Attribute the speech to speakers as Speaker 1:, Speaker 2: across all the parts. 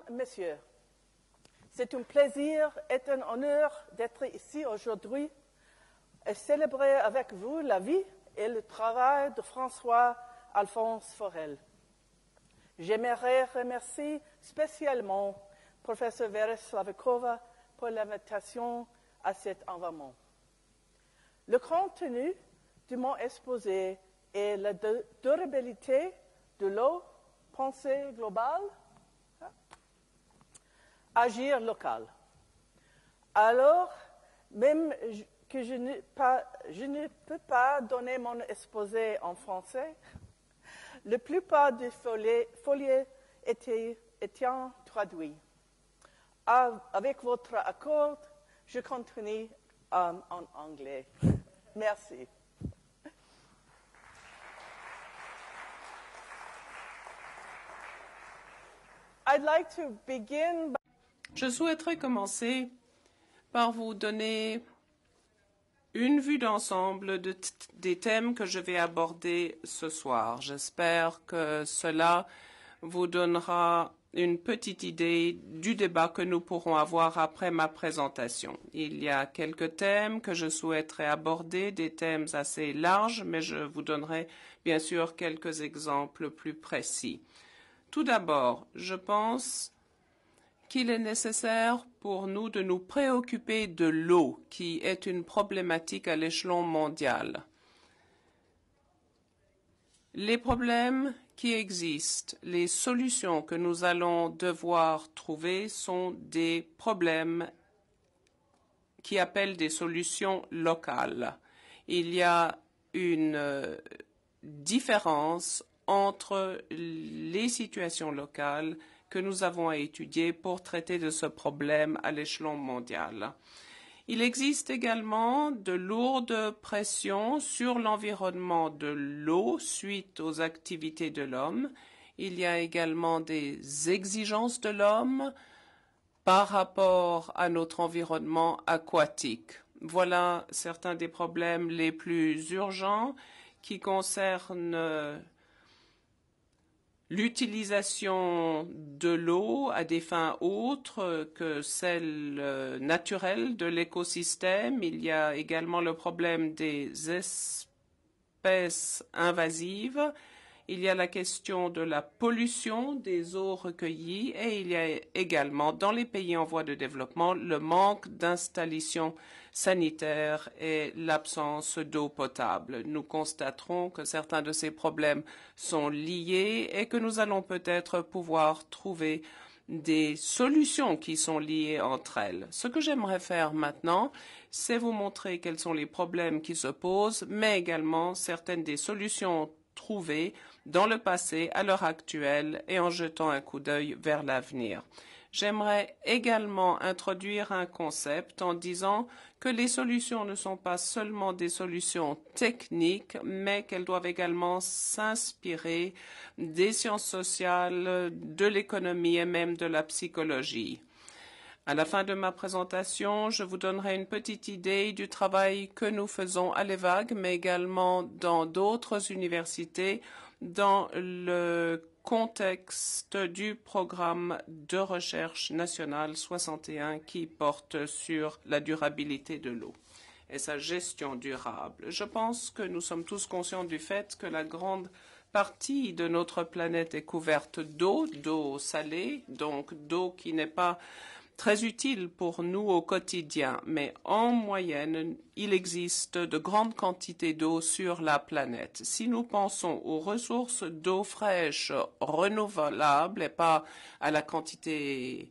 Speaker 1: Messieurs, c'est un plaisir et un honneur d'être ici aujourd'hui et célébrer avec vous la vie et le travail de François-Alphonse Forel. J'aimerais remercier spécialement professeur Vera Slavikova pour l'invitation à cet événement. Le contenu de mon exposé est la durabilité de l'eau, pensée globale, agir local. Alors, même que je ne peux pas donner mon exposé en français, la plupart des folies étaient traduits. Avec votre accord, je continue en anglais. Merci. I'd like to begin by...
Speaker 2: Je souhaiterais commencer par vous donner une vue d'ensemble des thèmes que je vais aborder ce soir. J'espère que cela vous donnera une petite idée du débat que nous pourrons avoir après ma présentation. Il y a quelques thèmes que je souhaiterais aborder, des thèmes assez larges, mais je vous donnerai bien sûr quelques exemples plus précis. Tout d'abord, je pense qu'il est nécessaire pour nous de nous préoccuper de l'eau, qui est une problématique à l'échelon mondial. Les problèmes qui existent, les solutions que nous allons devoir trouver sont des problèmes qui appellent des solutions locales. Il y a une différence entre les situations locales que nous avons à étudier pour traiter de ce problème à l'échelon mondial. Il existe également de lourdes pressions sur l'environnement de l'eau suite aux activités de l'homme. Il y a également des exigences de l'homme par rapport à notre environnement aquatique. Voilà certains des problèmes les plus urgents qui concernent l'utilisation de l'eau à des fins autres que celles naturelles de l'écosystème. Il y a également le problème des espèces invasives. Il y a la question de la pollution des eaux recueillies et il y a également, dans les pays en voie de développement, le manque d'installations sanitaires et l'absence d'eau potable. Nous constaterons que certains de ces problèmes sont liés et que nous allons peut-être pouvoir trouver des solutions qui sont liées entre elles. Ce que j'aimerais faire maintenant, c'est vous montrer quels sont les problèmes qui se posent, mais également certaines des solutions trouvées dans le passé, à l'heure actuelle, et en jetant un coup d'œil vers l'avenir. J'aimerais également introduire un concept en disant que les solutions ne sont pas seulement des solutions techniques, mais qu'elles doivent également s'inspirer des sciences sociales, de l'économie et même de la psychologie. À la fin de ma présentation, je vous donnerai une petite idée du travail que nous faisons à l'EVAG, mais également dans d'autres universités, dans le contexte du programme de recherche national 61 qui porte sur la durabilité de l'eau et sa gestion durable. Je pense que nous sommes tous conscients du fait que la grande partie de notre planète est couverte d'eau salée, donc d'eau qui n'est pas très utile pour nous au quotidien, mais en moyenne, il existe de grandes quantités d'eau sur la planète. Si nous pensons aux ressources d'eau fraîche renouvelables et pas à la quantité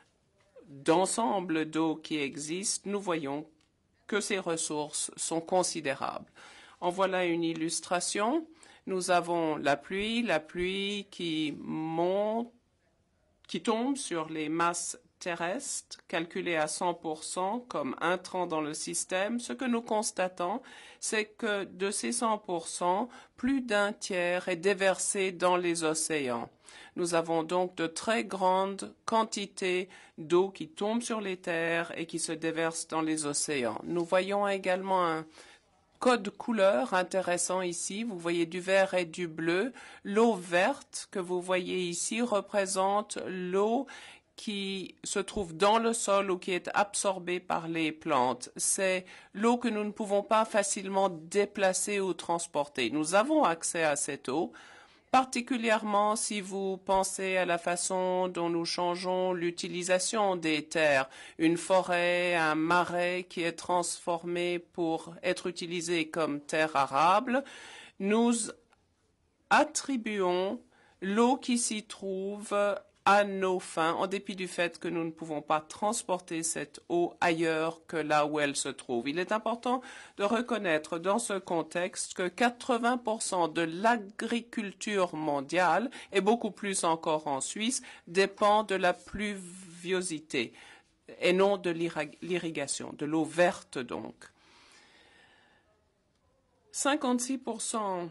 Speaker 2: d'ensemble d'eau qui existe, nous voyons que ces ressources sont considérables. En voilà une illustration. Nous avons la pluie qui monte, qui tombe sur les masses terrestre, calculé à 100% comme intrant dans le système, ce que nous constatons, c'est que de ces 100%, plus d'un tiers est déversé dans les océans. Nous avons donc de très grandes quantités d'eau qui tombent sur les terres et qui se déversent dans les océans. Nous voyons également un code couleur intéressant ici. Vous voyez du vert et du bleu. L'eau verte que vous voyez ici représente l'eau qui se trouve dans le sol ou qui est absorbée par les plantes. C'est l'eau que nous ne pouvons pas facilement déplacer ou transporter. Nous avons accès à cette eau, particulièrement si vous pensez à la façon dont nous changeons l'utilisation des terres. Une forêt, un marais qui est transformé pour être utilisé comme terre arable. Nous attribuons l'eau qui s'y trouve à nos fins, en dépit du fait que nous ne pouvons pas transporter cette eau ailleurs que là où elle se trouve. Il est important de reconnaître dans ce contexte que 80% de l'agriculture mondiale, et beaucoup plus encore en Suisse, dépend de la pluviosité et non de l'irrigation, de l'eau verte donc. 56%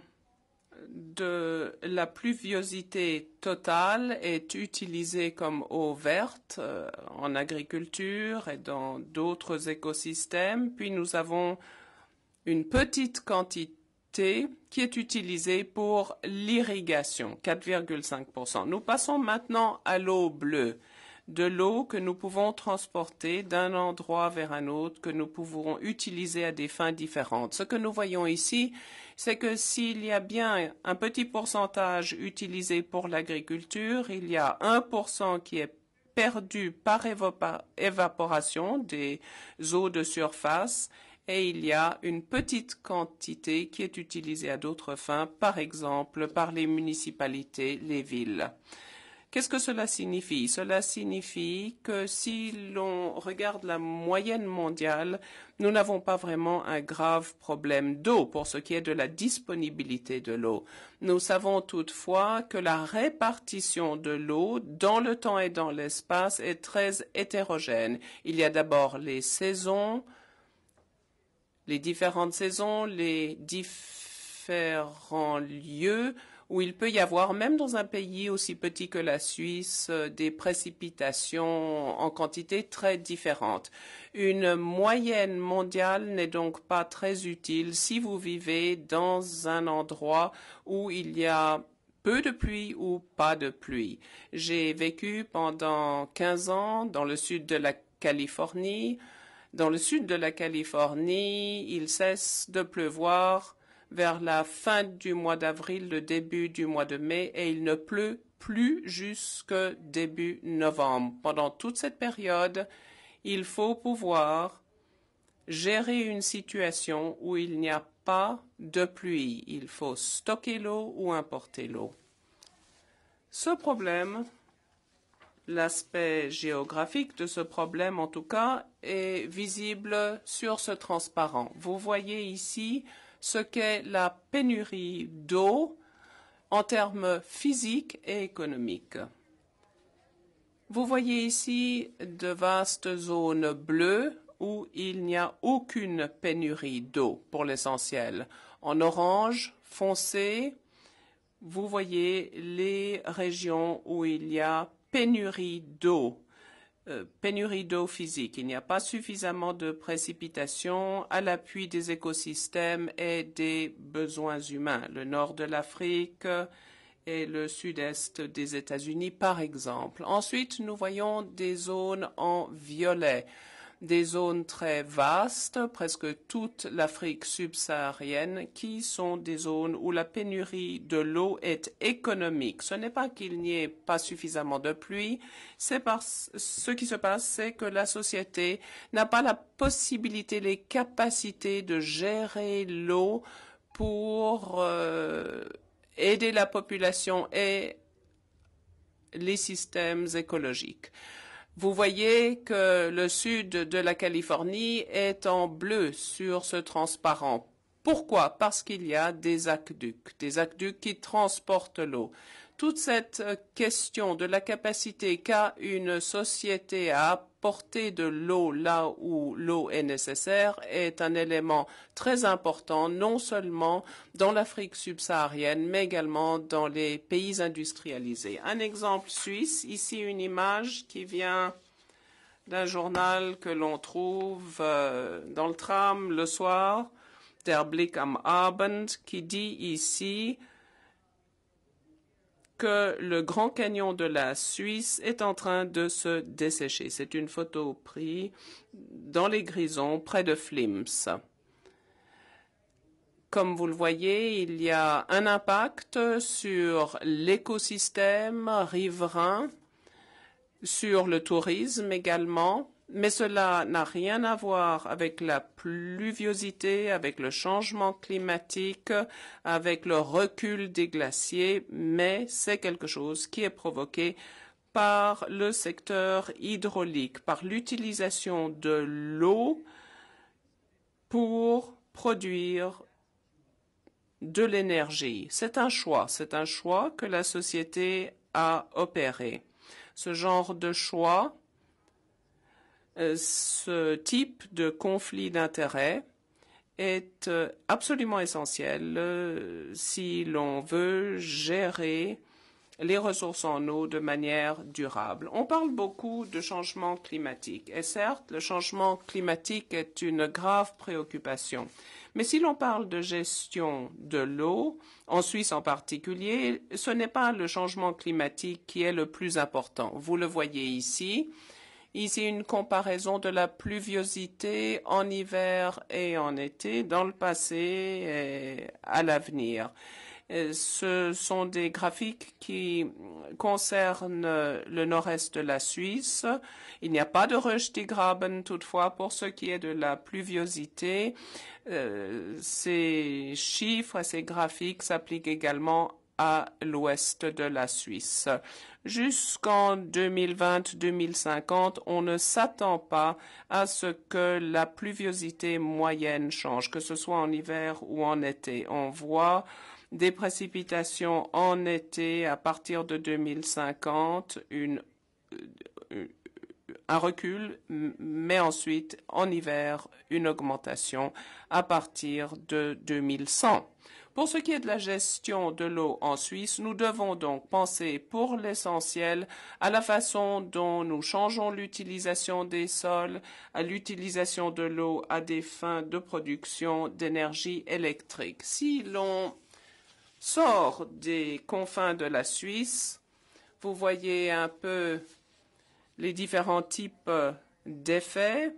Speaker 2: de la pluviosité totale est utilisée comme eau verte en agriculture et dans d'autres écosystèmes. Puis nous avons une petite quantité qui est utilisée pour l'irrigation, 4,5%. Nous passons maintenant à l'eau bleue, de l'eau que nous pouvons transporter d'un endroit vers un autre, que nous pouvons utiliser à des fins différentes. Ce que nous voyons ici, c'est que s'il y a bien un petit pourcentage utilisé pour l'agriculture, il y a 1% qui est perdu par évaporation des eaux de surface et il y a une petite quantité qui est utilisée à d'autres fins, par exemple par les municipalités, les villes. Qu'est-ce que cela signifie? Cela signifie que si l'on regarde la moyenne mondiale, nous n'avons pas vraiment un grave problème d'eau pour ce qui est de la disponibilité de l'eau. Nous savons toutefois que la répartition de l'eau dans le temps et dans l'espace est très hétérogène. Il y a d'abord les saisons, les différentes saisons, les différents lieux où il peut y avoir, même dans un pays aussi petit que la Suisse, des précipitations en quantité très différentes. Une moyenne mondiale n'est donc pas très utile si vous vivez dans un endroit où il y a peu de pluie ou pas de pluie. J'ai vécu pendant 15 ans dans le sud de la Californie. Dans le sud de la Californie, il cesse de pleuvoir vers la fin du mois d'avril, le début du mois de mai, et il ne pleut plus jusque début novembre. Pendant toute cette période, il faut pouvoir gérer une situation où il n'y a pas de pluie. Il faut stocker l'eau ou importer l'eau. Ce problème, l'aspect géographique de ce problème en tout cas, est visible sur ce transparent. Vous voyez ici ce qu'est la pénurie d'eau en termes physiques et économiques. Vous voyez ici de vastes zones bleues où il n'y a aucune pénurie d'eau pour l'essentiel. En orange foncé, vous voyez les régions où il y a pénurie d'eau physique. Il n'y a pas suffisamment de précipitations à l'appui des écosystèmes et des besoins humains. Le nord de l'Afrique et le sud-est des États-Unis, par exemple. Ensuite, nous voyons des zones en violet, des zones très vastes, presque toute l'Afrique subsaharienne, qui sont des zones où la pénurie de l'eau est économique. Ce n'est pas qu'il n'y ait pas suffisamment de pluie, ce qui se passe, c'est que la société n'a pas la possibilité, les capacités de gérer l'eau pour aider la population et les systèmes écologiques. Vous voyez que le sud de la Californie est en bleu sur ce transparent. Pourquoi? Parce qu'il y a des aqueducs qui transportent l'eau. Toute cette question de la capacité qu'a une société à apporter de l'eau là où l'eau est nécessaire est un élément très important, non seulement dans l'Afrique subsaharienne, mais également dans les pays industrialisés. Un exemple suisse, ici une image qui vient d'un journal que l'on trouve dans le tram le soir, Der Blick am Abend, qui dit ici que le Grand Canyon de la Suisse est en train de se dessécher. C'est une photo prise dans les Grisons, près de Flims. Comme vous le voyez, il y a un impact sur l'écosystème riverain, sur le tourisme également, mais cela n'a rien à voir avec la pluviosité, avec le changement climatique, avec le recul des glaciers, mais c'est quelque chose qui est provoqué par le secteur hydraulique, par l'utilisation de l'eau pour produire de l'énergie. C'est un choix que la société a opéré. Ce genre de choix, ce type de conflit d'intérêts est absolument essentiel si l'on veut gérer les ressources en eau de manière durable. On parle beaucoup de changement climatique et certes, le changement climatique est une grave préoccupation. Mais si l'on parle de gestion de l'eau, en Suisse en particulier, ce n'est pas le changement climatique qui est le plus important. Vous le voyez ici. Ici, une comparaison de la pluviosité en hiver et en été, dans le passé et à l'avenir. Ce sont des graphiques qui concernent le nord-est de la Suisse. Il n'y a pas de Röstigraben toutefois pour ce qui est de la pluviosité. Ces chiffres, ces graphiques s'appliquent également à l'ouest de la Suisse. Jusqu'en 2020-2050, on ne s'attend pas à ce que la pluviosité moyenne change, que ce soit en hiver ou en été. On voit des précipitations en été à partir de 2050, un recul, mais ensuite en hiver, une augmentation à partir de 2100. Pour ce qui est de la gestion de l'eau en Suisse, nous devons donc penser pour l'essentiel à la façon dont nous changeons l'utilisation des sols, à l'utilisation de l'eau à des fins de production d'énergie électrique. Si l'on sort des confins de la Suisse, vous voyez un peu les différents types d'effets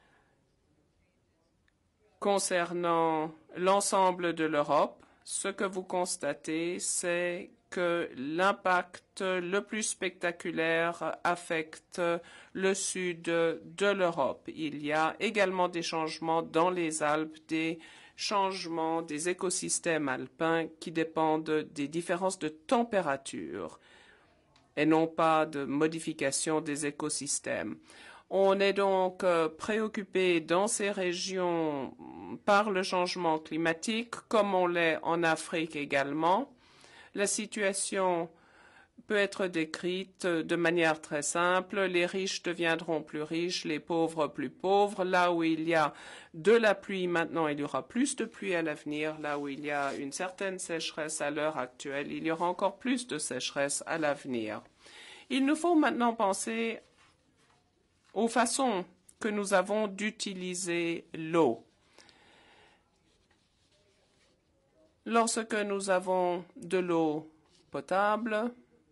Speaker 2: concernant l'ensemble de l'Europe. Ce que vous constatez, c'est que l'impact le plus spectaculaire affecte le sud de l'Europe. Il y a également des changements dans les Alpes, des changements des écosystèmes alpins qui dépendent des différences de température et non pas de modification des écosystèmes. On est donc préoccupé dans ces régions par le changement climatique, comme on l'est en Afrique également. La situation peut être décrite de manière très simple. Les riches deviendront plus riches, les pauvres plus pauvres. Là où il y a de la pluie maintenant, il y aura plus de pluie à l'avenir. Là où il y a une certaine sécheresse à l'heure actuelle, il y aura encore plus de sécheresse à l'avenir. Il nous faut maintenant penser aux façons que nous avons d'utiliser l'eau. Lorsque nous avons de l'eau potable,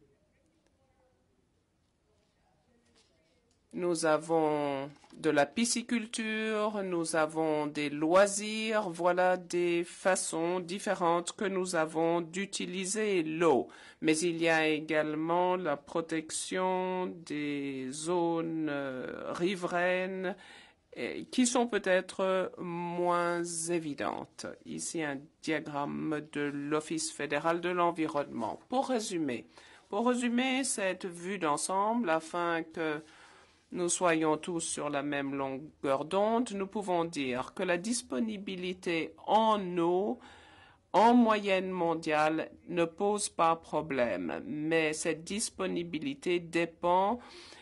Speaker 2: nous avons de la pisciculture, nous avons des loisirs, voilà des façons différentes que nous avons d'utiliser l'eau. Mais il y a également la protection des zones riveraines qui sont peut-être moins évidentes. Ici, un diagramme de l'Office fédéral de l'environnement. Pour résumer cette vue d'ensemble, afin que nous soyons tous sur la même longueur d'onde, nous pouvons dire que la disponibilité en eau en moyenne mondiale ne pose pas problème, mais cette disponibilité dépend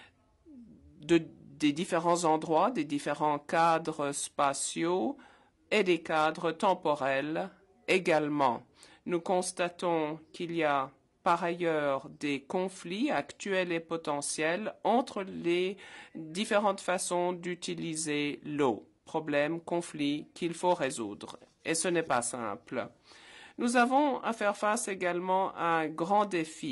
Speaker 2: des différents endroits, des différents cadres spatiaux et des cadres temporels également. Nous constatons qu'il y a par ailleurs des conflits actuels et potentiels entre les différentes façons d'utiliser l'eau. Problème, conflit qu'il faut résoudre. Et ce n'est pas simple. Nous avons à faire face également à un grand défi,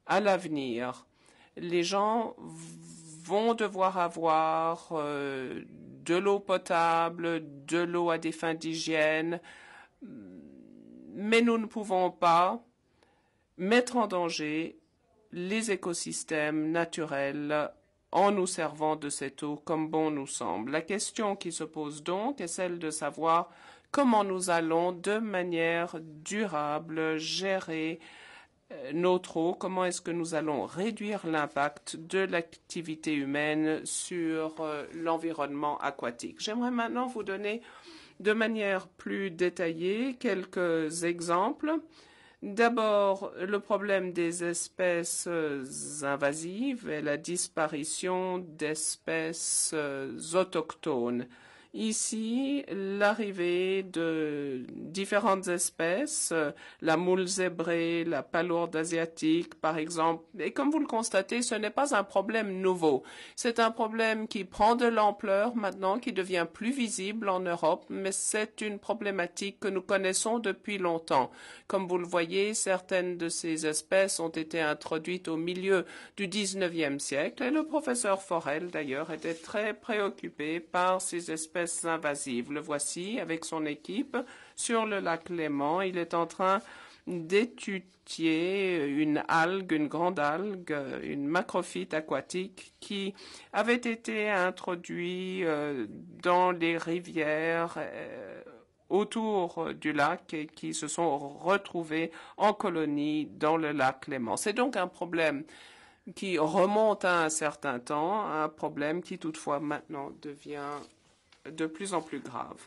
Speaker 2: à l'avenir. Les gens vont devoir avoir de l'eau potable, de l'eau à des fins d'hygiène, mais nous ne pouvons pas mettre en danger les écosystèmes naturels en nous servant de cette eau comme bon nous semble. La question qui se pose donc est celle de savoir comment nous allons de manière durable gérer notre eau, comment est-ce que nous allons réduire l'impact de l'activité humaine sur l'environnement aquatique. J'aimerais maintenant vous donner de manière plus détaillée quelques exemples. D'abord, le problème des espèces invasives et la disparition d'espèces autochtones. Ici, l'arrivée de différentes espèces, la moule zébrée, la palourde asiatique, par exemple. Et comme vous le constatez, ce n'est pas un problème nouveau. C'est un problème qui prend de l'ampleur maintenant, qui devient plus visible en Europe, mais c'est une problématique que nous connaissons depuis longtemps. Comme vous le voyez, certaines de ces espèces ont été introduites au milieu du XIXe siècle et le professeur Forel, d'ailleurs, était très préoccupé par ces espèces invasives. Le voici avec son équipe sur le lac Léman. Il est en train d'étudier une algue, une grande algue, une macrophyte aquatique qui avait été introduite dans les rivières autour du lac et qui se sont retrouvés en colonie dans le lac Léman. C'est donc un problème qui remonte à un certain temps, un problème qui toutefois maintenant devient de plus en plus grave.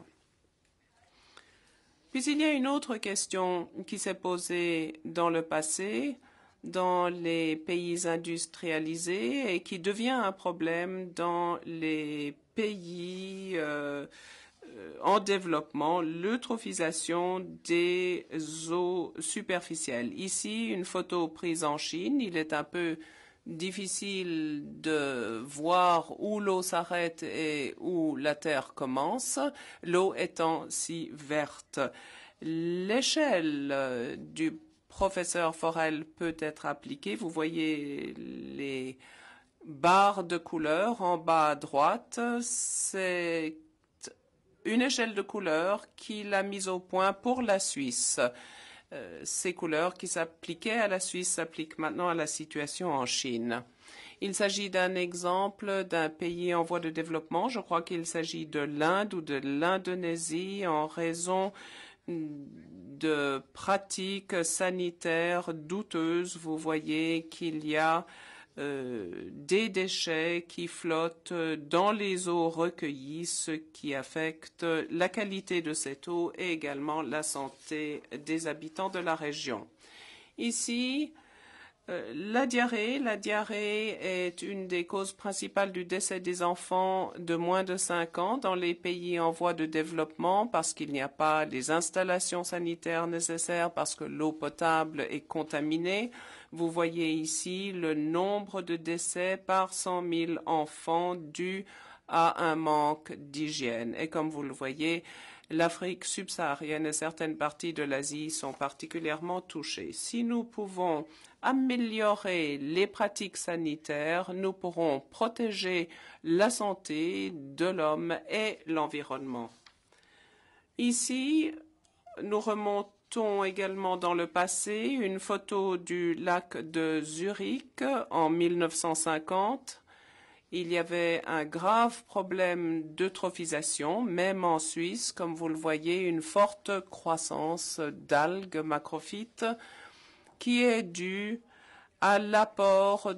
Speaker 2: Puis il y a une autre question qui s'est posée dans le passé, dans les pays industrialisés et qui devient un problème dans les pays en développement, l'eutrophisation des eaux superficielles. Ici, une photo prise en Chine. Il est un peu difficile de voir où l'eau s'arrête et où la terre commence, l'eau étant si verte. L'échelle du professeur Forel peut être appliquée. Vous voyez les barres de couleur en bas à droite. C'est une échelle de couleurs qu'il a mise au point pour la Suisse. Ces couleurs qui s'appliquaient à la Suisse s'appliquent maintenant à la situation en Chine. Il s'agit d'un exemple d'un pays en voie de développement. Je crois qu'il s'agit de l'Inde ou de l'Indonésie en raison de pratiques sanitaires douteuses. Vous voyez qu'il y a des déchets qui flottent dans les eaux recueillies, ce qui affecte la qualité de cette eau et également la santé des habitants de la région. Ici, la diarrhée est une des causes principales du décès des enfants de moins de 5 ans dans les pays en voie de développement parce qu'il n'y a pas les installations sanitaires nécessaires, parce que l'eau potable est contaminée. Vous voyez ici le nombre de décès par 100 000 enfants dus à un manque d'hygiène. Et comme vous le voyez, l'Afrique subsaharienne et certaines parties de l'Asie sont particulièrement touchées. Si nous pouvons améliorer les pratiques sanitaires, nous pourrons protéger la santé de l'homme et l'environnement. Ici, nous remontons également dans le passé une photo du lac de Zurich en 1950. Il y avait un grave problème d'eutrophisation, même en Suisse, comme vous le voyez, une forte croissance d'algues macrophytes qui est due à l'apport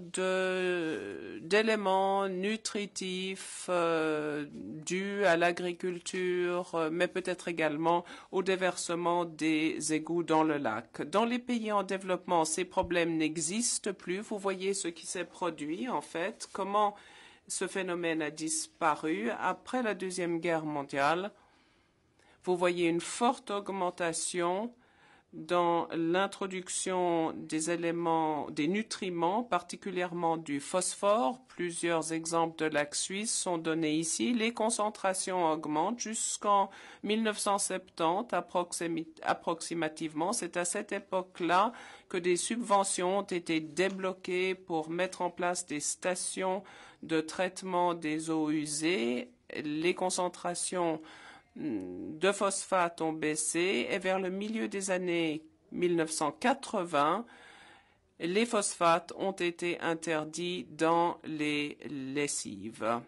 Speaker 2: d'éléments nutritifs dus à l'agriculture, mais peut-être également au déversement des égouts dans le lac. Dans les pays en développement, ces problèmes n'existent plus. Vous voyez ce qui s'est produit, en fait, comment ce phénomène a disparu après la Deuxième Guerre mondiale. Vous voyez une forte augmentation dans l'introduction des éléments, des nutriments, particulièrement du phosphore. Plusieurs exemples de lacs suisses sont donnés ici. Les concentrations augmentent jusqu'en 1970 approximativement. C'est à cette époque-là que des subventions ont été débloquées pour mettre en place des stations de traitement des eaux usées. Les concentrations de phosphate ont baissé et vers le milieu des années 1980, les phosphates ont été interdits dans les lessives.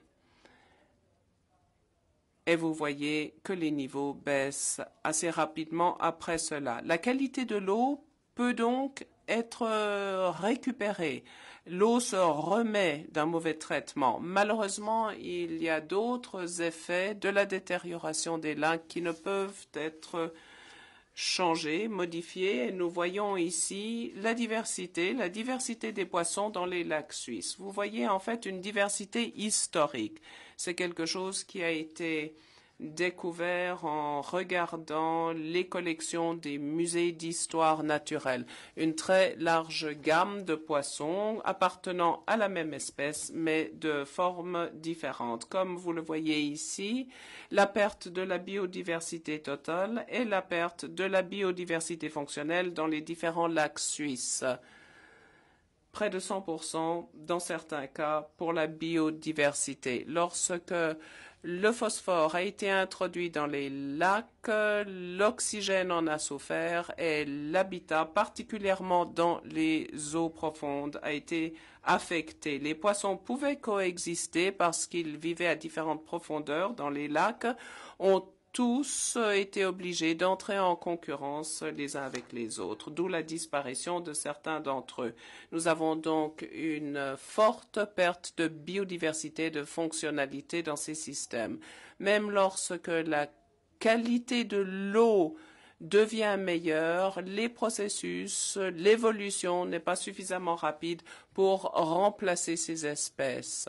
Speaker 2: Et vous voyez que les niveaux baissent assez rapidement après cela. La qualité de l'eau peut donc être récupérée. L'eau se remet d'un mauvais traitement. Malheureusement, il y a d'autres effets de la détérioration des lacs qui ne peuvent être changés, modifiés. Et nous voyons ici la diversité des poissons dans les lacs suisses. Vous voyez en fait une diversité historique. C'est quelque chose qui a été découvert en regardant les collections des musées d'histoire naturelle. Une très large gamme de poissons appartenant à la même espèce, mais de formes différentes. Comme vous le voyez ici, la perte de la biodiversité totale et la perte de la biodiversité fonctionnelle dans les différents lacs suisses. Près de 100% dans certains cas pour la biodiversité. Lorsque le phosphore a été introduit dans les lacs, l'oxygène en a souffert et l'habitat, particulièrement dans les eaux profondes, a été affecté. Les poissons pouvaient coexister parce qu'ils vivaient à différentes profondeurs dans les lacs, ont tous été obligés d'entrer en concurrence les uns avec les autres, d'où la disparition de certains d'entre eux. Nous avons donc une forte perte de biodiversité, de fonctionnalité dans ces systèmes. Même lorsque la qualité de l'eau devient meilleure, les processus, l'évolution n'est pas suffisamment rapide pour remplacer ces espèces.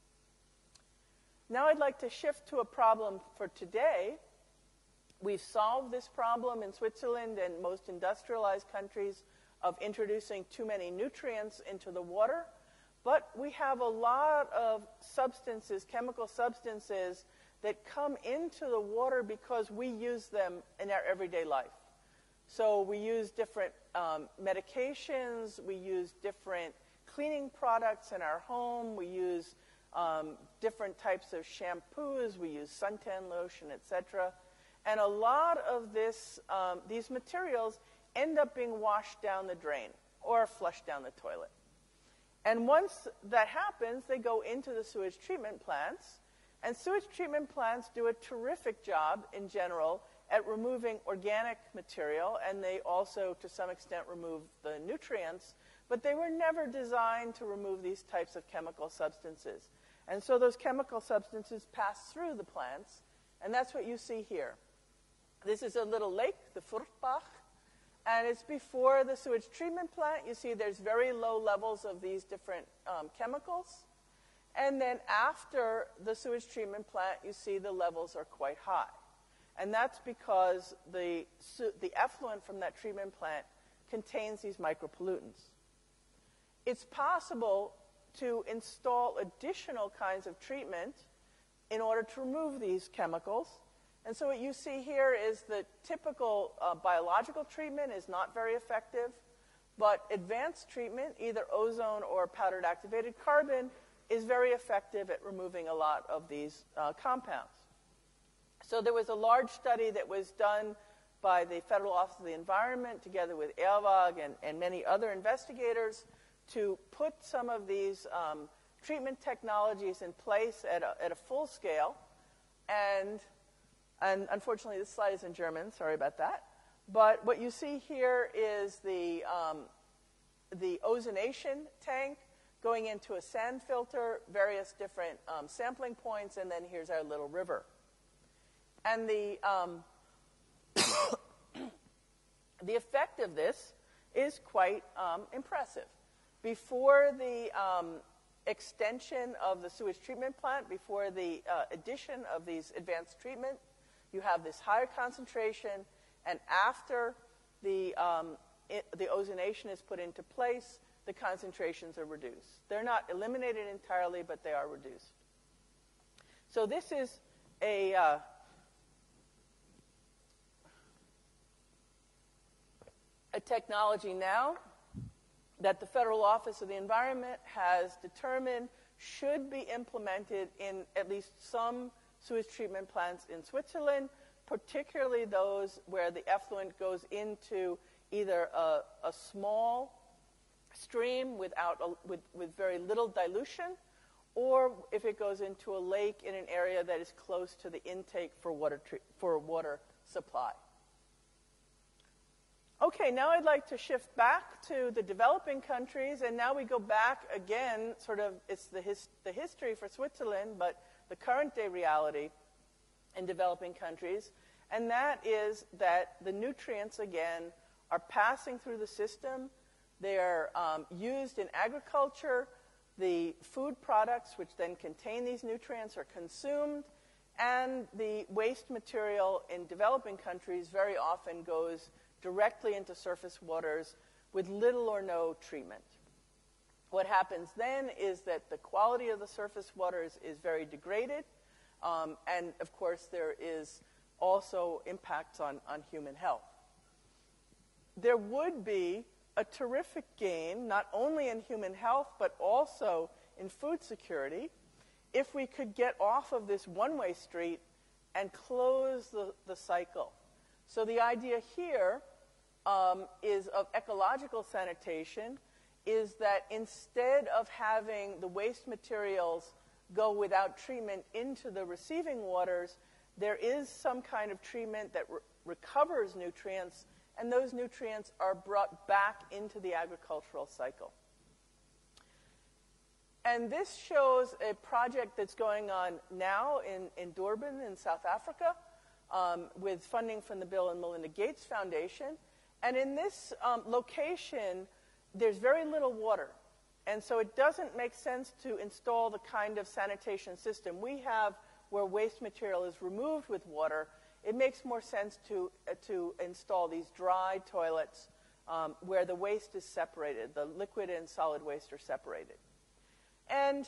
Speaker 1: Now I'd like to shift to a problem for today. We've solved this problem in Switzerland and most industrialized countries of introducing too many nutrients into the water, but we have a lot of substances, chemical substances, that come into the water because we use them in our everyday life. So we use different medications, we use different cleaning products in our home, we use different types of shampoos, we use suntan lotion, etc. And a lot of these materials end up being washed down the drain or flushed down the toilet. And once that happens, they go into the sewage treatment plants. And sewage treatment plants do a terrific job, in general, at removing organic material. And they also, to some extent, remove the nutrients. But they were never designed to remove these types of chemical substances. And so those chemical substances pass through the plants. And that's what you see here. This is a little lake, the Furtbach, and it's before the sewage treatment plant. You see there's very low levels of these different chemicals. And then after the sewage treatment plant, you see the levels are quite high. And that's because the effluent from that treatment plant contains these micropollutants. It's possible to install additional kinds of treatment in order to remove these chemicals. And so what you see here is the typical biological treatment is not very effective, but advanced treatment, either ozone or powdered activated carbon, is very effective at removing a lot of these compounds. So there was a large study that was done by the Federal Office of the Environment together with ELWAG and many other investigators to put some of these treatment technologies in place at a full scale. And unfortunately, this slide is in German. Sorry about that. But what you see here is the ozonation tank going into a sand filter, various different sampling points, and then here's our little river. And the effect of this is quite impressive. Before the extension of the sewage treatment plant, before the addition of these advanced treatment, you have this higher concentration, and after the ozonation is put into place, the concentrations are reduced. They're not eliminated entirely, but they are reduced. So this is a technology now that the Federal Office of the Environment has determined should be implemented in at least some sewage treatment plants in Switzerland, particularly those where the effluent goes into either a small stream with very little dilution, or if it goes into a lake in an area that is close to the intake for water supply. Okay, now I'd like to shift back to the developing countries, and now we go back again, sort of, it's the history for Switzerland, but the current day reality in developing countries, and that is that the nutrients, again, are passing through the system. They are used in agriculture. The food products, which then contain these nutrients, are consumed, and the waste material in developing countries very often goes directly into surface waters with little or no treatment. What happens then is that the quality of the surface waters is very degraded, and of course there is also impacts on human health. There would be a terrific gain, not only in human health, but also in food security, if we could get off of this one-way street and close the cycle. So the idea here is of ecological sanitation, is that instead of having the waste materials go without treatment into the receiving waters, there is some kind of treatment that recovers nutrients, and those nutrients are brought back into the agricultural cycle. And this shows a project that's going on now in Durban in South Africa with funding from the Bill and Melinda Gates Foundation. And in this location, there's very little water. And so it doesn't make sense to install the kind of sanitation system we have where waste material is removed with water. It makes more sense to install these dry toilets where the waste is separated. The liquid and solid waste are separated. And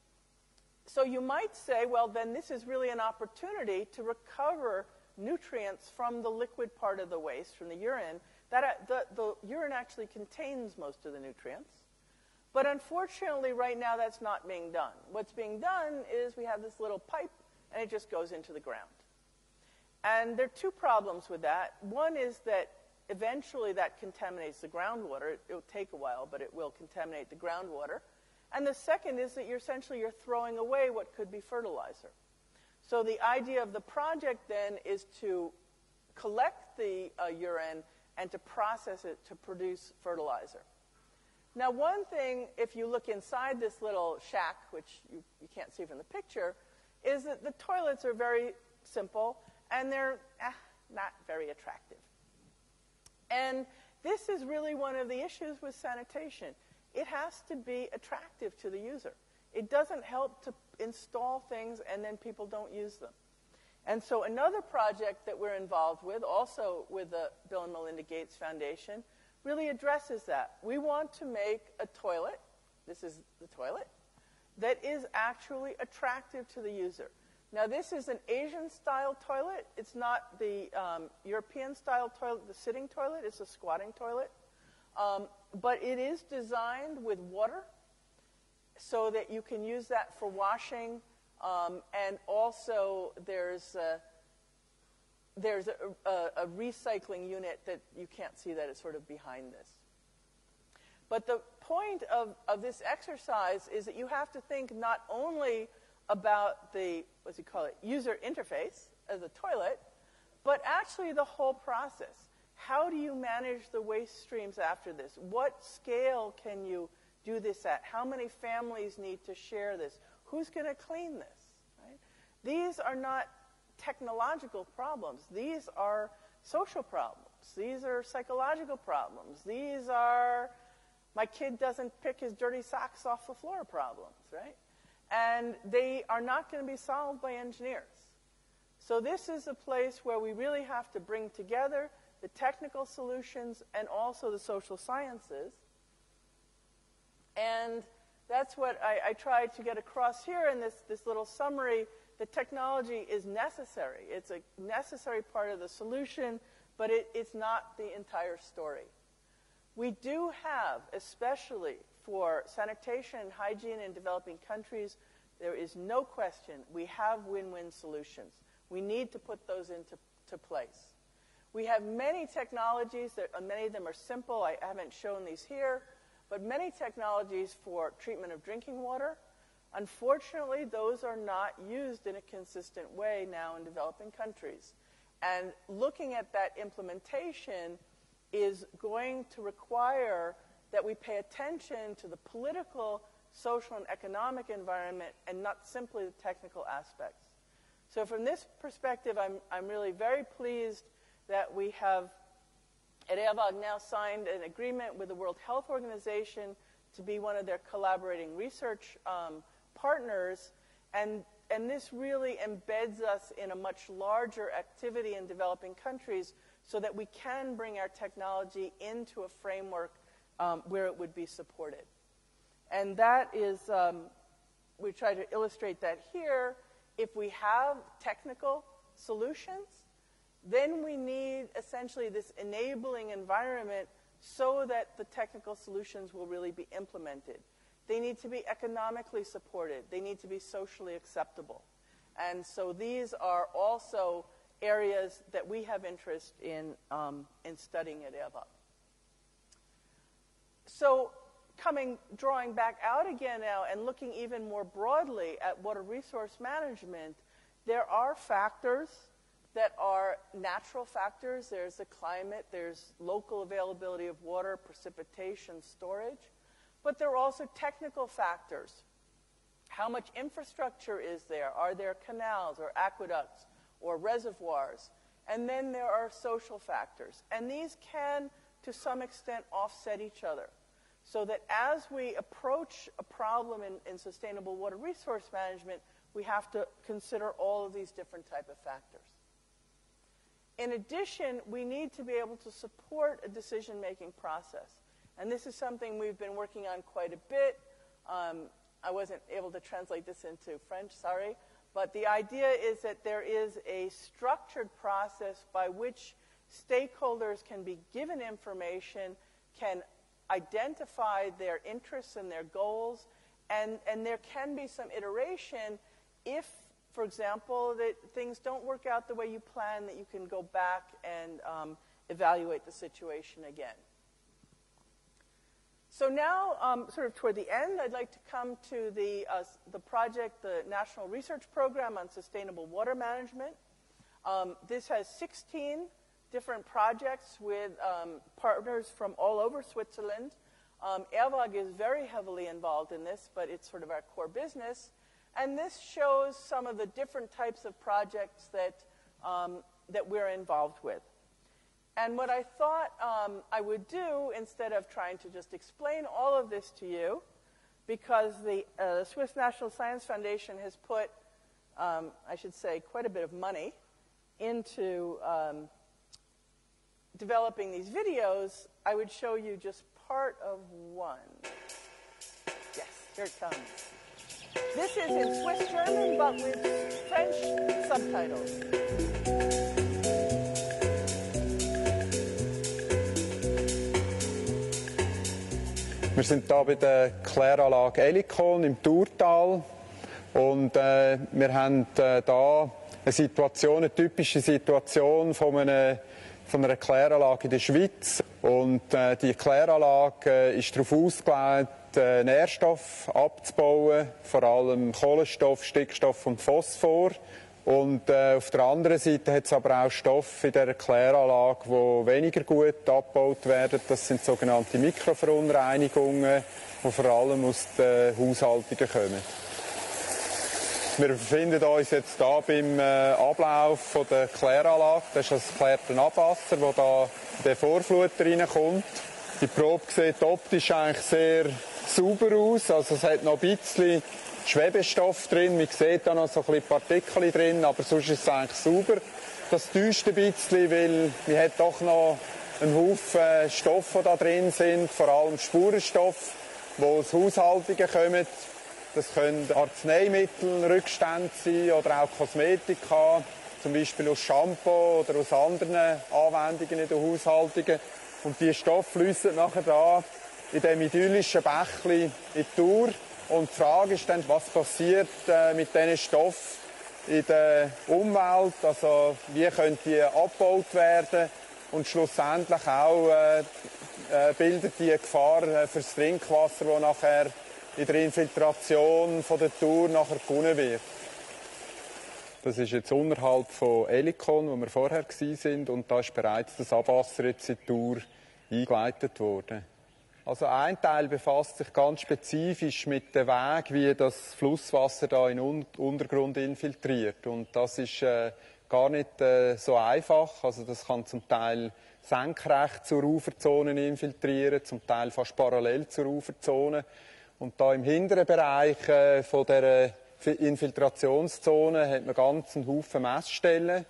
Speaker 1: so you might say, well, then this is really an opportunity to recover nutrients from the liquid part of the waste, from the urine. The urine actually contains most of the nutrients. But unfortunately, right now, that's not being done. What's being done is we have this little pipe, and it just goes into the ground. And there are two problems with that. One is that eventually that contaminates the groundwater. It will take a while, but it will contaminate the groundwater. And the second is that you're throwing away what could be fertilizer. So the idea of the project then is to collect the urine and to process it to produce fertilizer. Now, one thing, if you look inside this little shack, which you can't see from the picture, is that the toilets are very simple, and they're not very attractive. And this is really one of the issues with sanitation. It has to be attractive to the user. It doesn't help to install things and then people don't use them. And so another project that we're involved with, also with the Bill and Melinda Gates Foundation, really addresses that. We want to make a toilet, this is the toilet, that is actually attractive to the user. Now, this is an Asian-style toilet. It's not the European-style toilet, the sitting toilet. It's a squatting toilet. But it is designed with water so that you can use that for washing. And also, there's a recycling unit that you can't see that it's sort of behind this. But the point of this exercise is that you have to think not only about the, user interface as a toilet, but actually the whole process. How do you manage the waste streams after this? What scale can you do this at? How many families need to share this? Who's going to clean this? Right? These are not technological problems. These are social problems. These are psychological problems. These are my kid doesn't pick his dirty socks off the floor problems, right? And they are not going to be solved by engineers. So this is a place where we really have to bring together the technical solutions, and also the social sciences. And that's what I tried to get across here in this little summary. The technology is necessary. It's a necessary part of the solution, but it's not the entire story. We do have, especially for sanitation and hygiene in developing countries, there is no question we have win-win solutions. We need to put those into place. We have many technologies, many of them are simple. I haven't shown these here, but many technologies for treatment of drinking water. Unfortunately, those are not used in a consistent way now in developing countries. And looking at that implementation is going to require that we pay attention to the political, social, and economic environment and not simply the technical aspects. So from this perspective, I'm really very pleased that we have at ERWAG now signed an agreement with the World Health Organization to be one of their collaborating research partners, and this really embeds us in a much larger activity in developing countries so that we can bring our technology into a framework where it would be supported. And that is, we try to illustrate that here. If we have technical solutions, then we need essentially this enabling environment so that the technical solutions will really be implemented. They need to be economically supported. They need to be socially acceptable. And so these are also areas that we have interest in studying at ERWAG. So drawing back out again now and looking even more broadly at water resource management, there are factors that are natural factors. There's the climate, there's local availability of water, precipitation, storage. But there are also technical factors. How much infrastructure is there? Are there canals or aqueducts or reservoirs? And then there are social factors. And these can, to some extent, offset each other. So that as we approach a problem in sustainable water resource management, we have to consider all of these different type of factors. In addition, we need to be able to support a decision-making process. And this is something we've been working on quite a bit. I wasn't able to translate this into French, sorry. But the idea is that there is a structured process by which stakeholders can be given information, can identify their interests and their goals, and there can be some iteration if, for example, that things don't work out the way you plan, that you can go back and evaluate the situation again. So now, sort of toward the end, I'd like to come to the project, the National Research Program on Sustainable Water Management. This has 16 different projects with partners from all over Switzerland. ERWAG is very heavily involved in this, but it's sort of our core business. And this shows some of the different types of projects that we're involved with. And what I thought I would do, instead of trying to just explain all of this to you, because the Swiss National Science Foundation has put, I should say, quite a bit of money into developing these videos, I would show you just part of one. Yes, here it comes. This is in Swiss German, but with French subtitles.
Speaker 3: Wir sind hier bei der Kläranlage Elikon im Thurtal und wir haben hier eine typische Situation von einer Kläranlage in der Schweiz. Und die Kläranlage ist darauf ausgelegt, Nährstoffe abzubauen, vor allem Kohlenstoff, Stickstoff und Phosphor. Und auf der anderen Seite hat es aber auch Stoffe in dieser Kläranlage, die weniger gut abgebaut werden. Das sind sogenannte Mikroverunreinigungen, die vor allem aus den Haushaltungen kommen. Wir befinden uns jetzt hier beim Ablauf der Kläranlage. Das ist das geklärte Abwasser, das hier in den Vorfluter reinkommt. Die Probe sieht optisch eigentlich sehr sauber aus. Also es hat noch ein bisschen Schwebestoff drin. Man sieht da noch so ein bisschen Partikel drin, aber sonst ist es eigentlich sauber. Das täuscht ein bisschen, weil man hat doch noch einen Haufen Stoffe, die da drin sind, vor allem Spurenstoffe, die aus Haushaltungen kommen. Das können Arzneimittelrückstände sein oder auch Kosmetika, zum Beispiel aus Shampoo oder aus anderen Anwendungen in den Haushaltungen. Und die Stoffe fließen nachher da in diesem idyllischen Bächli in die Tour. Und die Frage ist dann, was passiert mit diesen Stoffen in der Umwelt, also wie können die abgebaut werden und schlussendlich auch bildet die Gefahr fürs Trinkwasser, das nachher in der Infiltration von der Tour nachher gewonnen wird. Das ist jetzt unterhalb von Helikon, wo wir vorher waren, und da ist bereits das Abwasser jetzt in die Tour eingeleitet worden. Also ein Teil befasst sich ganz spezifisch mit dem Weg, wie das Flusswasser da in den Untergrund infiltriert. Und das ist gar nicht so einfach. Also das kann zum Teil senkrecht zur Uferzone infiltrieren, zum Teil fast parallel zur Uferzone. Und da im hinteren Bereich von der Infiltrationszone hat man ganz einen Haufen Messstellen.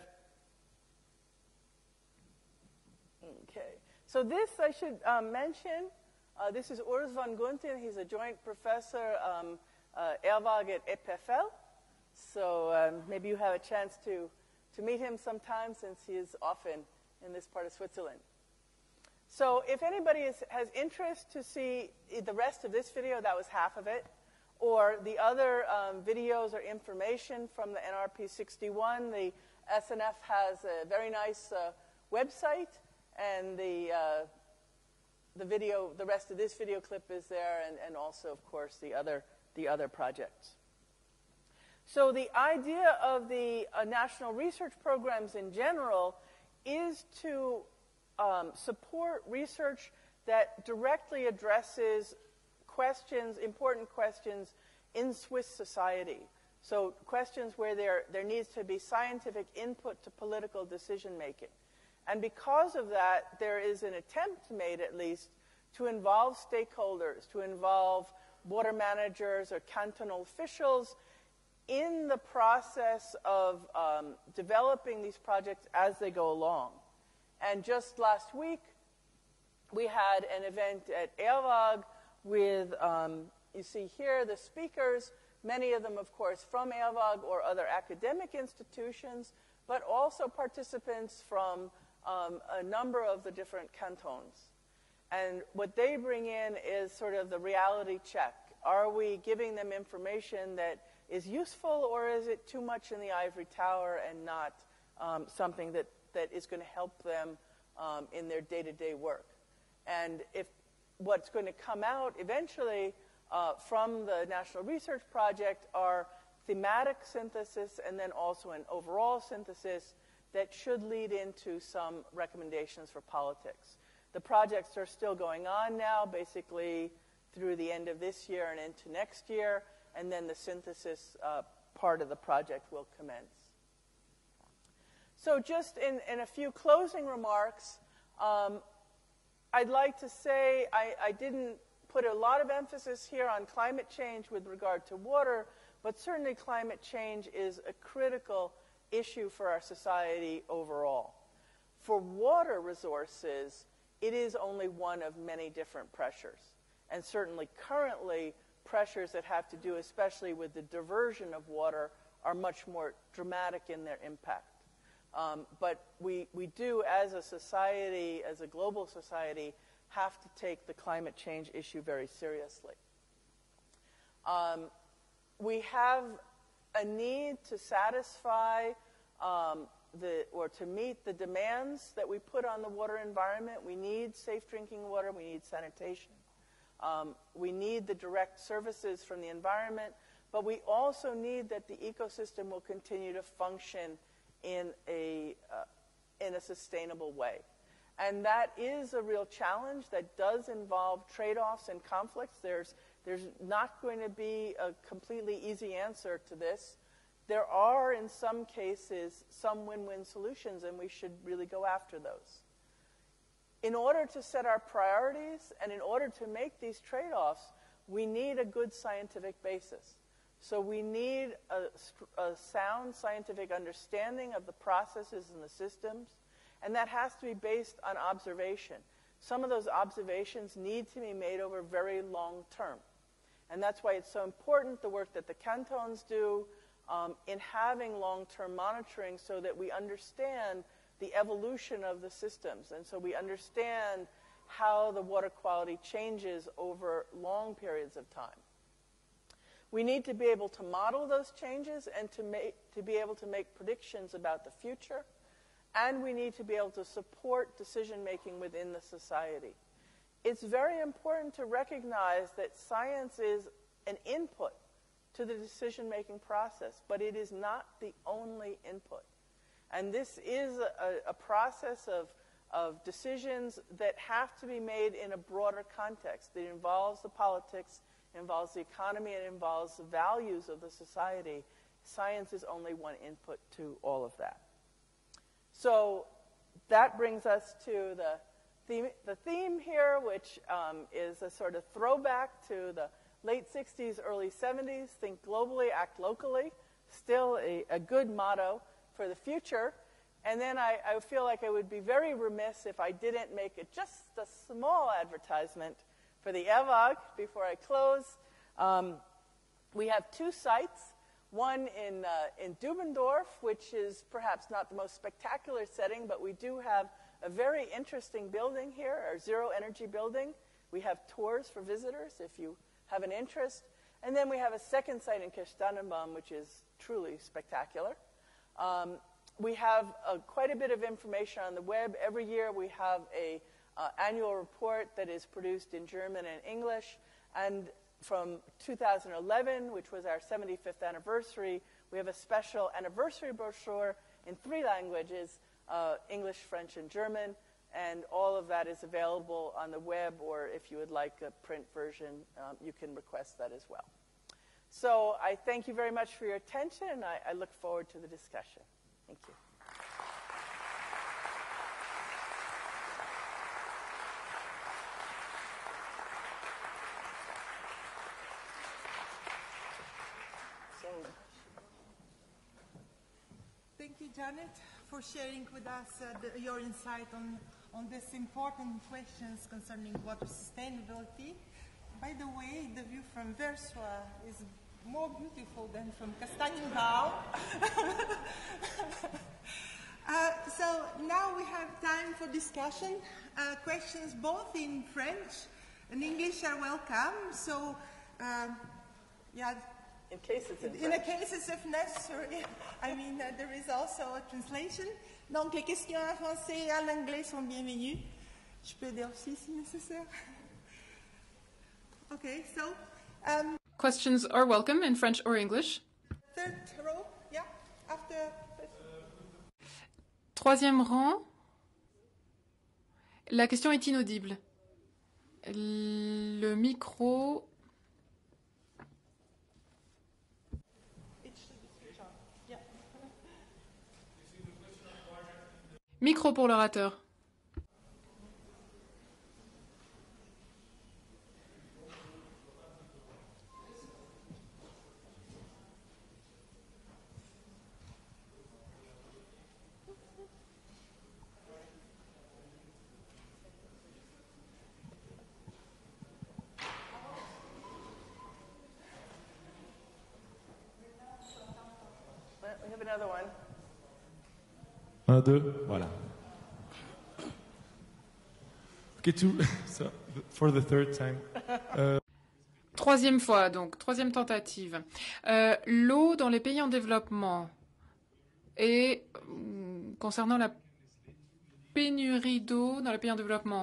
Speaker 1: Okay, so this I should mention. This is Urs van Gunten. He's a joint professor, ERWAG at EPFL. So maybe you have a chance to meet him sometime, since he is often in this part of Switzerland. So if anybody has interest to see the rest of this video, that was half of it, or the other videos or information from the NRP 61, the SNF has a very nice website, and the rest of this video clip is there, and also, of course, the other projects. So the idea of the national research programs in general is to support research that directly addresses questions, important questions in Swiss society. So questions where there needs to be scientific input to political decision making. And because of that, there is an attempt made, at least, to involve stakeholders, to involve water managers or cantonal officials in the process of developing these projects as they go along. And just last week, we had an event at ERWAG with, you see here, the speakers, many of them, of course, from ERWAG or other academic institutions, but also participants from a number of the different cantons. And what they bring in is sort of the reality check. Are we giving them information that is useful, or is it too much in the ivory tower and not something that is going to help them in their day-to-day work? And if what's going to come out eventually from the National Research Project are thematic synthesis and then also an overall synthesis that should lead into some recommendations for politics. The projects are still going on now, basically through the end of this year and into next year, and then the synthesis part of the project will commence. So just in a few closing remarks, I'd like to say I didn't put a lot of emphasis here on climate change with regard to water, but certainly climate change is a critical issue for our society overall. For water resources, it is only one of many different pressures. And certainly currently, pressures that have to do especially with the diversion of water are much more dramatic in their impact. But we do, as a society, as a global society, have to take the climate change issue very seriously. We have a need to satisfy or to meet the demands that we put on the water environment. We need safe drinking water. We need sanitation. We need the direct services from the environment, but we also need that the ecosystem will continue to function in a sustainable way. And that is a real challenge that does involve trade-offs and conflicts. There's not going to be a completely easy answer to this. There are, in some cases, some win-win solutions, and we should really go after those. In order to set our priorities and in order to make these trade-offs, we need a good scientific basis. So we need a sound scientific understanding of the processes and the systems, and that has to be based on observation. Some of those observations need to be made over very long term. And that's why it's so important, the work that the cantons do in having long-term monitoring so that we understand the evolution of the systems. And so we understand how the water quality changes over long periods of time. We need to be able to model those changes and to be able to make predictions about the future. And we need to be able to support decision-making within the society. It's very important to recognize that science is an input to the decision-making process, but it is not the only input. And this is a process of decisions that have to be made in a broader context. It involves the politics, involves the economy, it involves the values of the society. Science is only one input to all of that. So that brings us to the theme here, which is a sort of throwback to the late 60s, early 70s, think globally, act locally, still a good motto for the future. And then I feel like I would be very remiss if I didn't make it just a small advertisement for the EWAG before I close. We have two sites. One in Dubendorf, which is perhaps not the most spectacular setting, but we do have a very interesting building here, our Zero Energy building. We have tours for visitors if you have an interest. And then we have a second site in Kirchsteinbaum, which is truly spectacular. We have quite a bit of information on the web. Every year we have an annual report that is produced in German and English. And from 2011, which was our 75th anniversary, we have a special anniversary brochure in 3 languages, English, French, and German, and all of that is available on the web, or if you would like a print version, you can request that as well. So I thank you very much for your attention, and I look forward to the discussion. Thank you.
Speaker 4: Thank you, Janet, for sharing with us your insight on these important questions concerning water sustainability. By the way, the view from Versoix is more beautiful than from Castagninbaum. So now we have time for discussion. Questions both in French and English are welcome. So, yeah.
Speaker 1: In cases
Speaker 4: In a cases if necessary, I mean, there is also a translation. Donc, les questions en français et en anglais sont bienvenues. Je peux dire aussi si nécessaire. Okay, so...
Speaker 5: Questions are welcome in French or English.
Speaker 4: Third row, yeah, after...
Speaker 5: Troisième rang. La question est inaudible. Le micro... Micro pour l'orateur.
Speaker 1: We have another one.
Speaker 6: 1, 2, voilà. Okay, so for the third time.
Speaker 5: Troisième fois, donc, troisième tentative. L'eau dans les pays en développement et concernant la pénurie d'eau dans les pays en développement,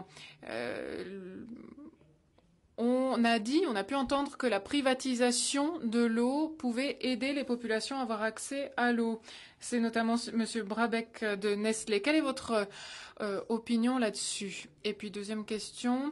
Speaker 5: on a pu entendre que la privatisation de l'eau pouvait aider les populations à avoir accès à l'eau. C'est notamment M. Brabeck de Nestlé. Quelle est votre opinion là-dessus? Et puis, deuxième question,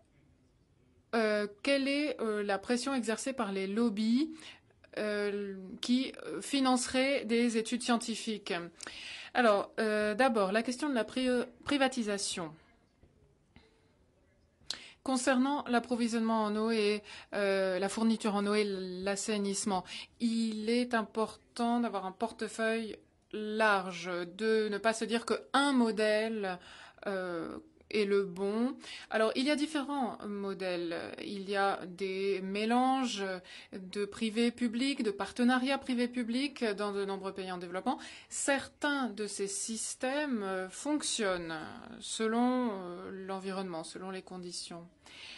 Speaker 5: quelle est la pression exercée par les lobbies qui financeraient des études scientifiques? Alors, d'abord, la question de la privatisation. Concernant l'approvisionnement en eau et la fourniture en eau et l'assainissement, il est important d'avoir un portefeuille large, de ne pas se dire qu'un modèle est le bon. Alors, il y a différents modèles. Il y a des mélanges de privé-public, de partenariats privé-public dans de nombreux pays en développement. Certains de ces systèmes fonctionnent selon l'environnement, selon les conditions.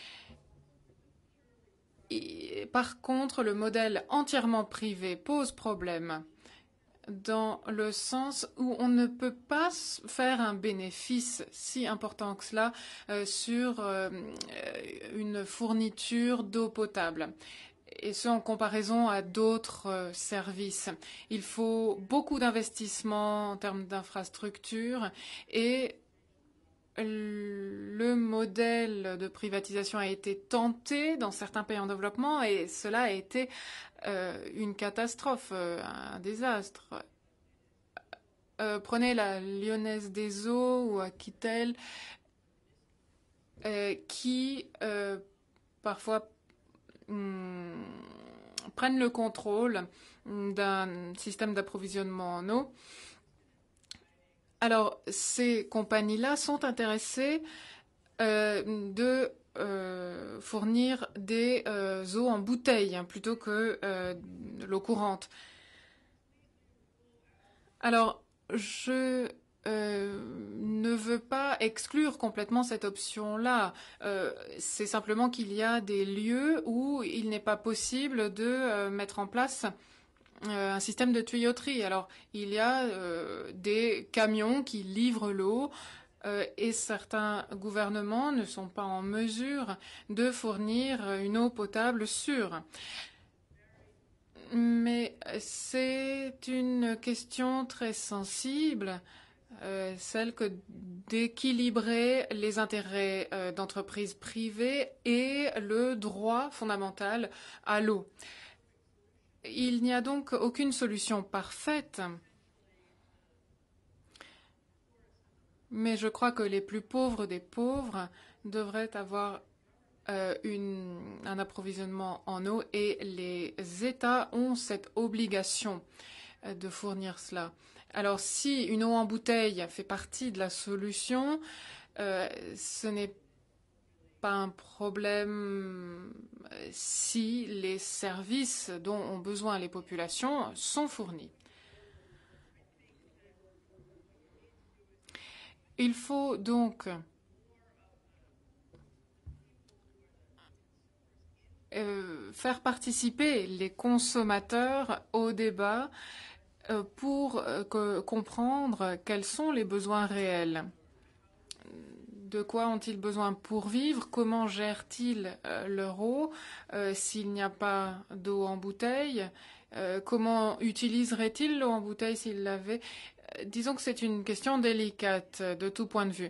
Speaker 5: Et, par contre, le modèle entièrement privé pose problème, dans le sens où on ne peut pas faire un bénéfice si important que cela sur une fourniture d'eau potable. Et ce, en comparaison à d'autres services. Il faut beaucoup d'investissements en termes d'infrastructures et le modèle de privatisation a été tenté dans certains pays en développement et cela a été une catastrophe, un désastre. Prenez la Lyonnaise des Eaux ou Aquitaine qui parfois prennent le contrôle d'un système d'approvisionnement en eau. Alors, ces compagnies-là sont intéressées de fournir des eaux en bouteille plutôt que de l'eau courante. Alors, je ne veux pas exclure complètement cette option-là. C'est simplement qu'il y a des lieux où il n'est pas possible de mettre en place un système de tuyauterie. Alors, il y a des camions qui livrent l'eau et certains gouvernements ne sont pas en mesure de fournir une eau potable sûre. Mais c'est une question très sensible, celle que d'équilibrer les intérêts d'entreprises privées et le droit fondamental à l'eau. Il n'y a donc aucune solution parfaite, mais je crois que les plus pauvres des pauvres devraient avoir un approvisionnement en eau et les États ont cette obligation de fournir cela. Alors si une eau en bouteille fait partie de la solution, ce n'est pas un problème si les services dont ont besoin les populations sont fournis. Il faut donc faire participer les consommateurs au débat pour comprendre quels sont les besoins réels. De quoi ont-ils besoin pour vivre? Comment gèrent-ils leur eau s'il n'y a pas d'eau en bouteille? Comment utiliseraient-ils l'eau en bouteille s'ils l'avaient? Disons que c'est une question délicate de tout point de vue.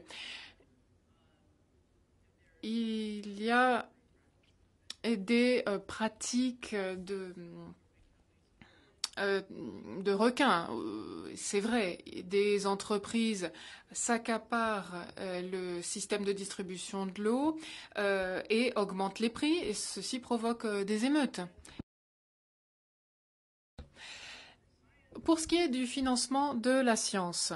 Speaker 5: Il y a des pratiques de requins, c'est vrai. Des entreprises s'accaparent le système de distribution de l'eau et augmentent les prix, et ceci provoque des émeutes. Pour ce qui est du financement de la science,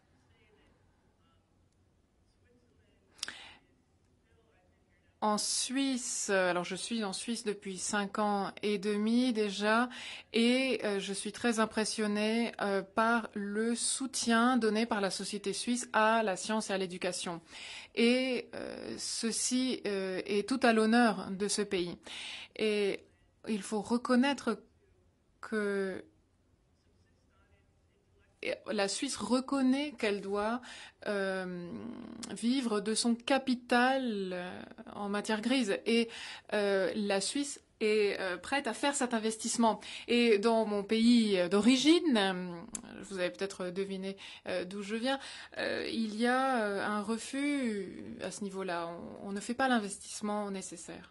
Speaker 5: en Suisse, alors je suis en Suisse depuis 5 ans et demi déjà, et je suis très impressionnée par le soutien donné par la société suisse à la science et à l'éducation. Et ceci est tout à l'honneur de ce pays. Et il faut reconnaître que la Suisse reconnaît qu'elle doit vivre de son capital en matière grise. Et la Suisse est prête à faire cet investissement. Et dans mon pays d'origine, vous avez peut-être deviné d'où je viens, il y a un refus à ce niveau-là. On ne fait pas l'investissement nécessaire.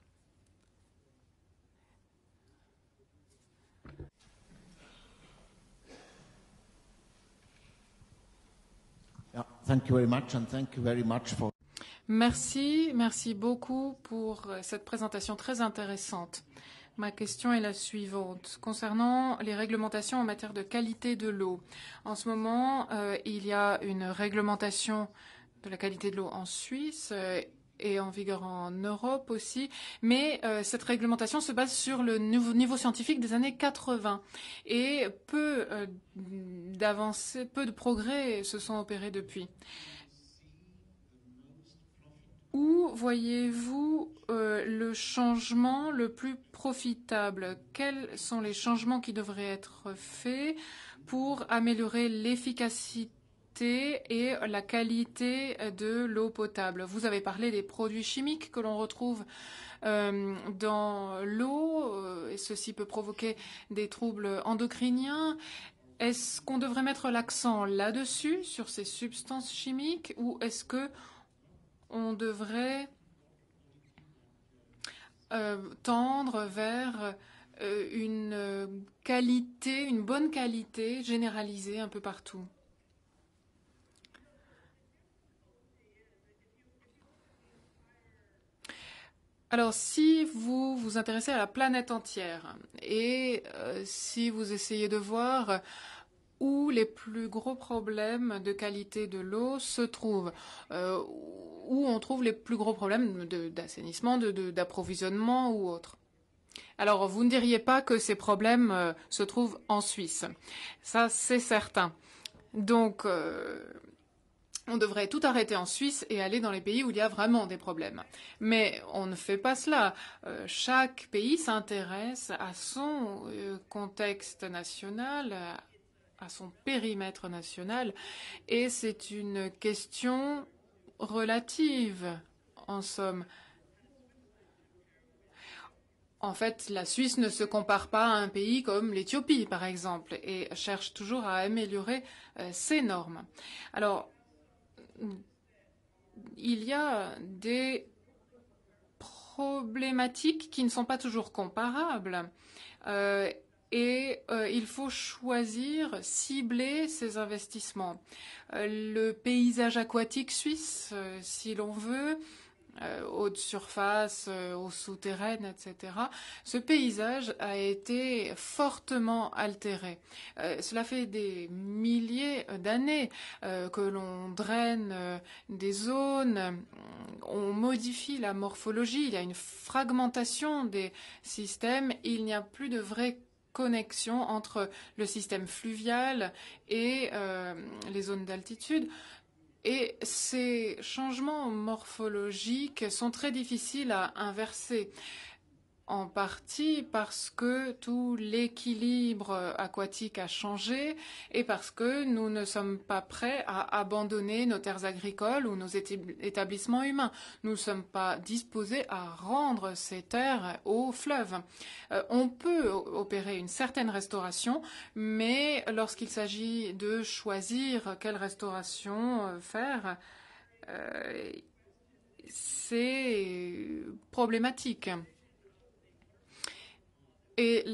Speaker 7: Yeah, thank you very much, and thank you very much for...
Speaker 5: Merci beaucoup pour cette présentation très intéressante. Ma question est la suivante. Concernant les réglementations en matière de qualité de l'eau, en ce moment, il y a une réglementation de la qualité de l'eau en Suisse et en vigueur en Europe aussi, mais cette réglementation se base sur le niveau scientifique des années 80 et peu d'avancées, peu de progrès se sont opérés depuis. Où voyez-vous le changement le plus profitable? Quels sont les changements qui devraient être faits pour améliorer l'efficacité et la qualité de l'eau potable? Vous avez parlé des produits chimiques que l'on retrouve dans l'eau, et ceci peut provoquer des troubles endocriniens. Est-ce qu'on devrait mettre l'accent là-dessus, sur ces substances chimiques, ou est-ce que on devrait tendre vers une bonne qualité généralisée un peu partout? Alors, si vous vous intéressez à la planète entière et si vous essayez de voir où les plus gros problèmes de qualité de l'eau se trouvent, où on trouve les plus gros problèmes d'assainissement, d'approvisionnement ou autre. Alors, vous ne diriez pas que ces problèmes se trouvent en Suisse. Ça, c'est certain. Donc, on devrait tout arrêter en Suisse et aller dans les pays où il y a vraiment des problèmes. Mais on ne fait pas cela. Chaque pays s'intéresse à son contexte national, à son périmètre national, et c'est une question relative, en somme. En fait, la Suisse ne se compare pas à un pays comme l'Éthiopie, par exemple, et cherche toujours à améliorer ses normes. Alors, il y a des problématiques qui ne sont pas toujours comparables. Il faut choisir, cibler ces investissements. Le paysage aquatique suisse, si l'on veut, haute surface, eau souterraine, etc. Ce paysage a été fortement altéré. Cela fait des milliers d'années que l'on draine des zones, on modifie la morphologie, il y a une fragmentation des systèmes, il n'y a plus de vraie connexion entre le système fluvial et les zones d'altitude. Et ces changements morphologiques sont très difficiles à inverser, en partie parce que tout l'équilibre aquatique a changé et parce que nous ne sommes pas prêts à abandonner nos terres agricoles ou nos établissements humains. Nous ne sommes pas disposés à rendre ces terres aux fleuves. On peut opérer une certaine restauration, mais lorsqu'il s'agit de choisir quelle restauration faire, c'est problématique. Et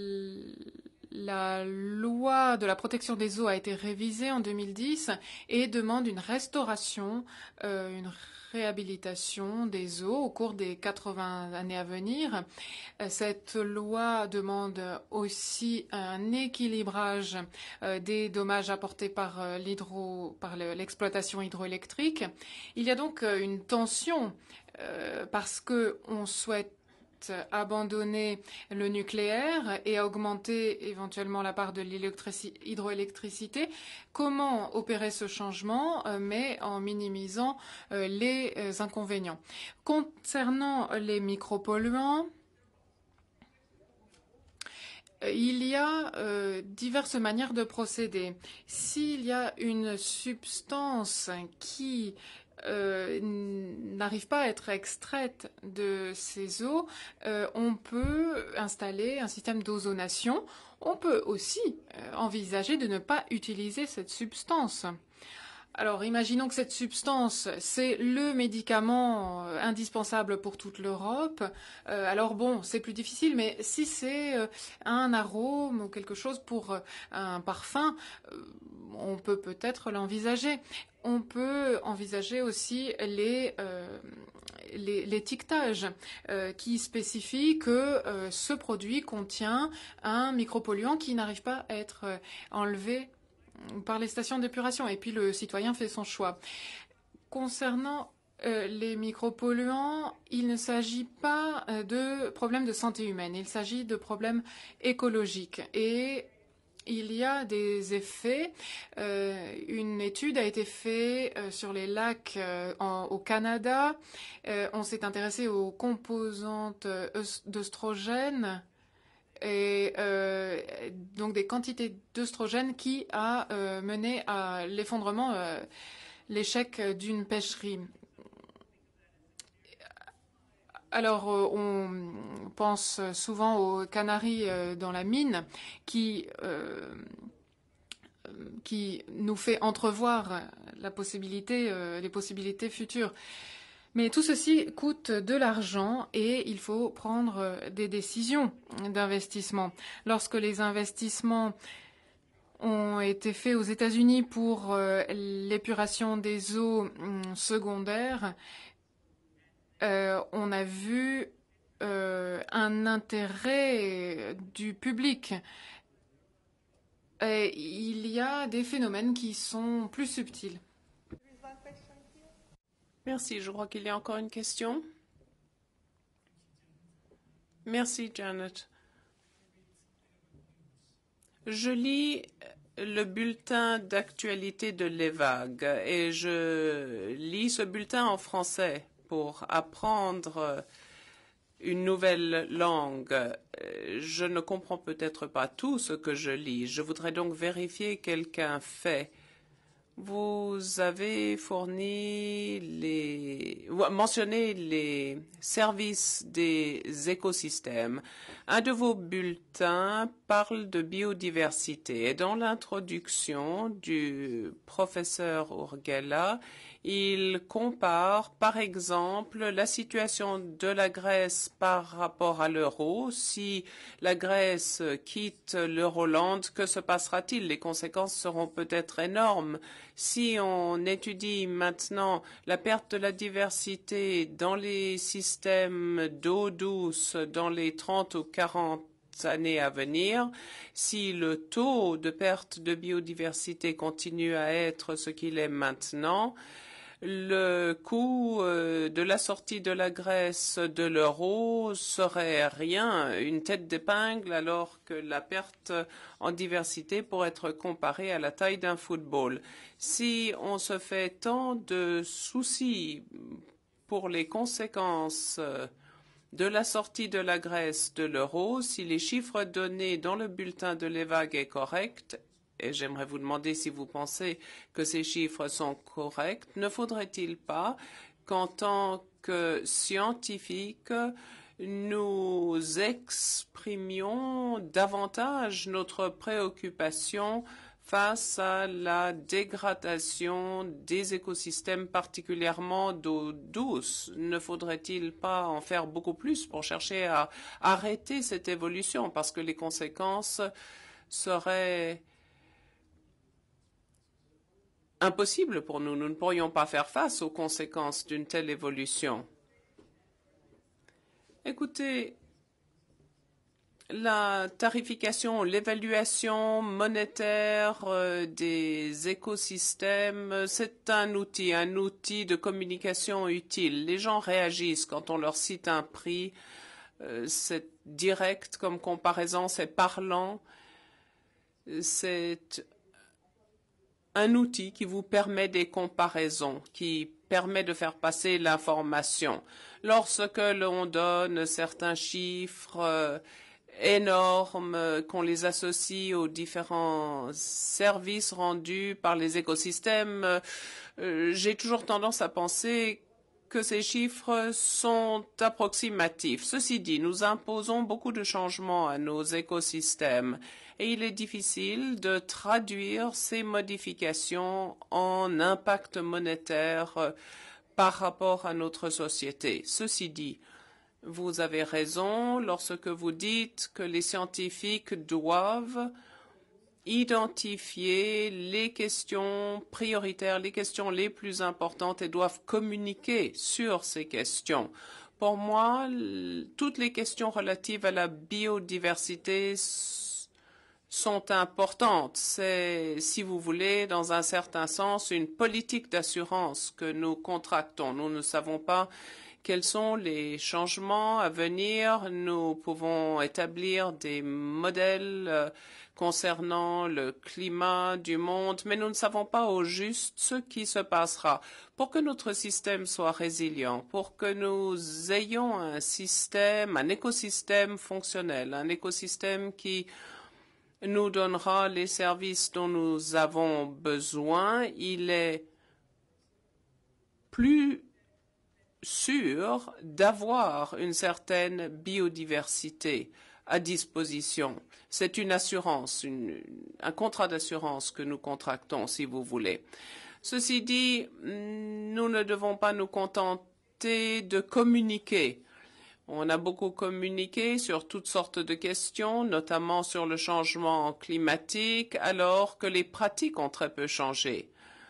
Speaker 5: la loi de la protection des eaux a été révisée en 2010 et demande une restauration, une réhabilitation des eaux au cours des 80 années à venir. Cette loi demande aussi un équilibrage des dommages apportés par l'exploitation hydroélectrique. Il y a donc une tension parce qu'on souhaite abandonner le nucléaire et augmenter éventuellement la part de l'hydroélectricité. Comment opérer ce changement, mais en minimisant les inconvénients? Concernant les micropolluants, il y a diverses manières de procéder. S'il y a une substance qui n'arrive pas à être extraite de ces eaux, on peut installer un système d'ozonation. On peut aussi envisager de ne pas utiliser cette substance. Alors, imaginons que cette substance, c'est le médicament indispensable pour toute l'Europe. Alors bon, c'est plus difficile, mais si c'est un arôme ou quelque chose pour un parfum, on peut peut-être l'envisager. On peut envisager aussi l'étiquetage qui spécifie que ce produit contient un micropolluant qui n'arrive pas à être enlevé par les stations d'épuration, et puis le citoyen fait son choix. Concernant les micropolluants, il ne s'agit pas de problèmes de santé humaine, il s'agit de problèmes écologiques. Et il y a des effets. Une étude a été faite sur les lacs au Canada. On s'est intéressé aux composantes d'œstrogènes et donc des quantités d'œstrogènes qui a mené à l'effondrement, l'échec d'une pêcherie. Alors, on pense souvent aux canaris dans la mine qui nous fait entrevoir les possibilités futures. Mais tout ceci coûte de l'argent et il faut prendre des décisions d'investissement. Lorsque les investissements ont été faits aux États-Unis pour l'épuration des eaux secondaires, on a vu un intérêt du public. Il y a des phénomènes qui sont plus subtils.
Speaker 2: Merci. Je crois qu'il y a encore une question. Merci, Janet. Je lis le bulletin d'actualité de l'EVAG et je lis ce bulletin en français pour apprendre une nouvelle langue. Je ne comprends peut-être pas tout ce que je lis. Je voudrais donc vérifier quelqu'un fait. Vous avez mentionné les services des écosystèmes. Un de vos bulletins parle de biodiversité. Et dans l'introduction du professeur Urgela, il compare, par exemple, la situation de la Grèce par rapport à l'euro. Si la Grèce quitte l'Euroland, que se passera-t-il? Les conséquences seront peut-être énormes. Si on étudie maintenant la perte de la diversité dans les systèmes d'eau douce dans les 30 ou 40 années à venir, si le taux de perte de biodiversité continue à être ce qu'il est maintenant, le coût de la sortie de la Grèce de l'euro serait rien, une tête d'épingle, alors que la perte en diversité pourrait être comparée à la taille d'un football. Si on se fait tant de soucis pour les conséquences de la sortie de la Grèce de l'euro, si les chiffres donnés dans le bulletin de l'EVAG est correct, et j'aimerais vous demander si vous pensez que ces chiffres sont corrects, ne faudrait-il pas qu'en tant que scientifiques, nous exprimions davantage notre préoccupation face à la dégradation des écosystèmes, particulièrement d'eau douce? Ne faudrait-il pas en faire beaucoup plus pour chercher à arrêter cette évolution, parce que les conséquences seraient impossible pour nous. Nous ne pourrions pas faire face aux conséquences d'une telle évolution. Écoutez, la tarification, l'évaluation monétaire des écosystèmes, c'est un outil de communication utile. Les gens réagissent quand on leur cite un prix. C'est direct comme comparaison, c'est parlant. C'est un outil qui vous permet des comparaisons, qui permet de faire passer l'information. Lorsque l'on donne certains chiffres énormes, qu'on les associe aux différents services rendus par les écosystèmes, j'ai toujours tendance à penser que ces chiffres sont approximatifs. Ceci dit, nous imposons beaucoup de changements à nos écosystèmes et il est difficile de traduire ces modifications en impact monétaire par rapport à notre société. Ceci dit, vous avez raison lorsque vous dites que les scientifiques doivent identifier les questions prioritaires, les questions les plus importantes et doivent communiquer sur ces questions. Pour moi, toutes les questions relatives à la biodiversité sont importantes. C'est, si vous voulez, dans un certain sens, une politique d'assurance que nous contractons. Nous ne savons pas quels sont les changements à venir. Nous pouvons établir des modèles concernant le climat du monde, mais nous ne savons pas au juste ce qui se passera. Pour que notre système soit résilient, pour que nous ayons un système, un écosystème fonctionnel, un écosystème qui nous donnera les services dont nous avons besoin, il est plus sûr d'avoir une certaine biodiversité à disposition. C'est une assurance, un contrat d'assurance que nous contractons, si vous voulez. Ceci dit, nous ne devons pas nous contenter de communiquer. On a beaucoup communiqué sur toutes sortes de questions, notamment sur le changement climatique, alors que les pratiques ont très peu changé.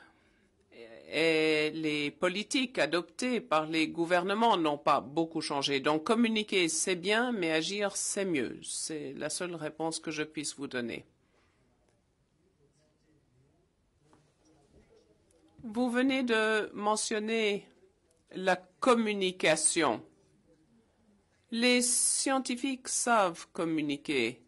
Speaker 2: Et les politiques adoptées par les gouvernements n'ont pas beaucoup changé. Donc communiquer, c'est bien, mais agir, c'est mieux. C'est la seule réponse que je puisse vous donner. Vous venez de mentionner la communication. Les scientifiques savent communiquer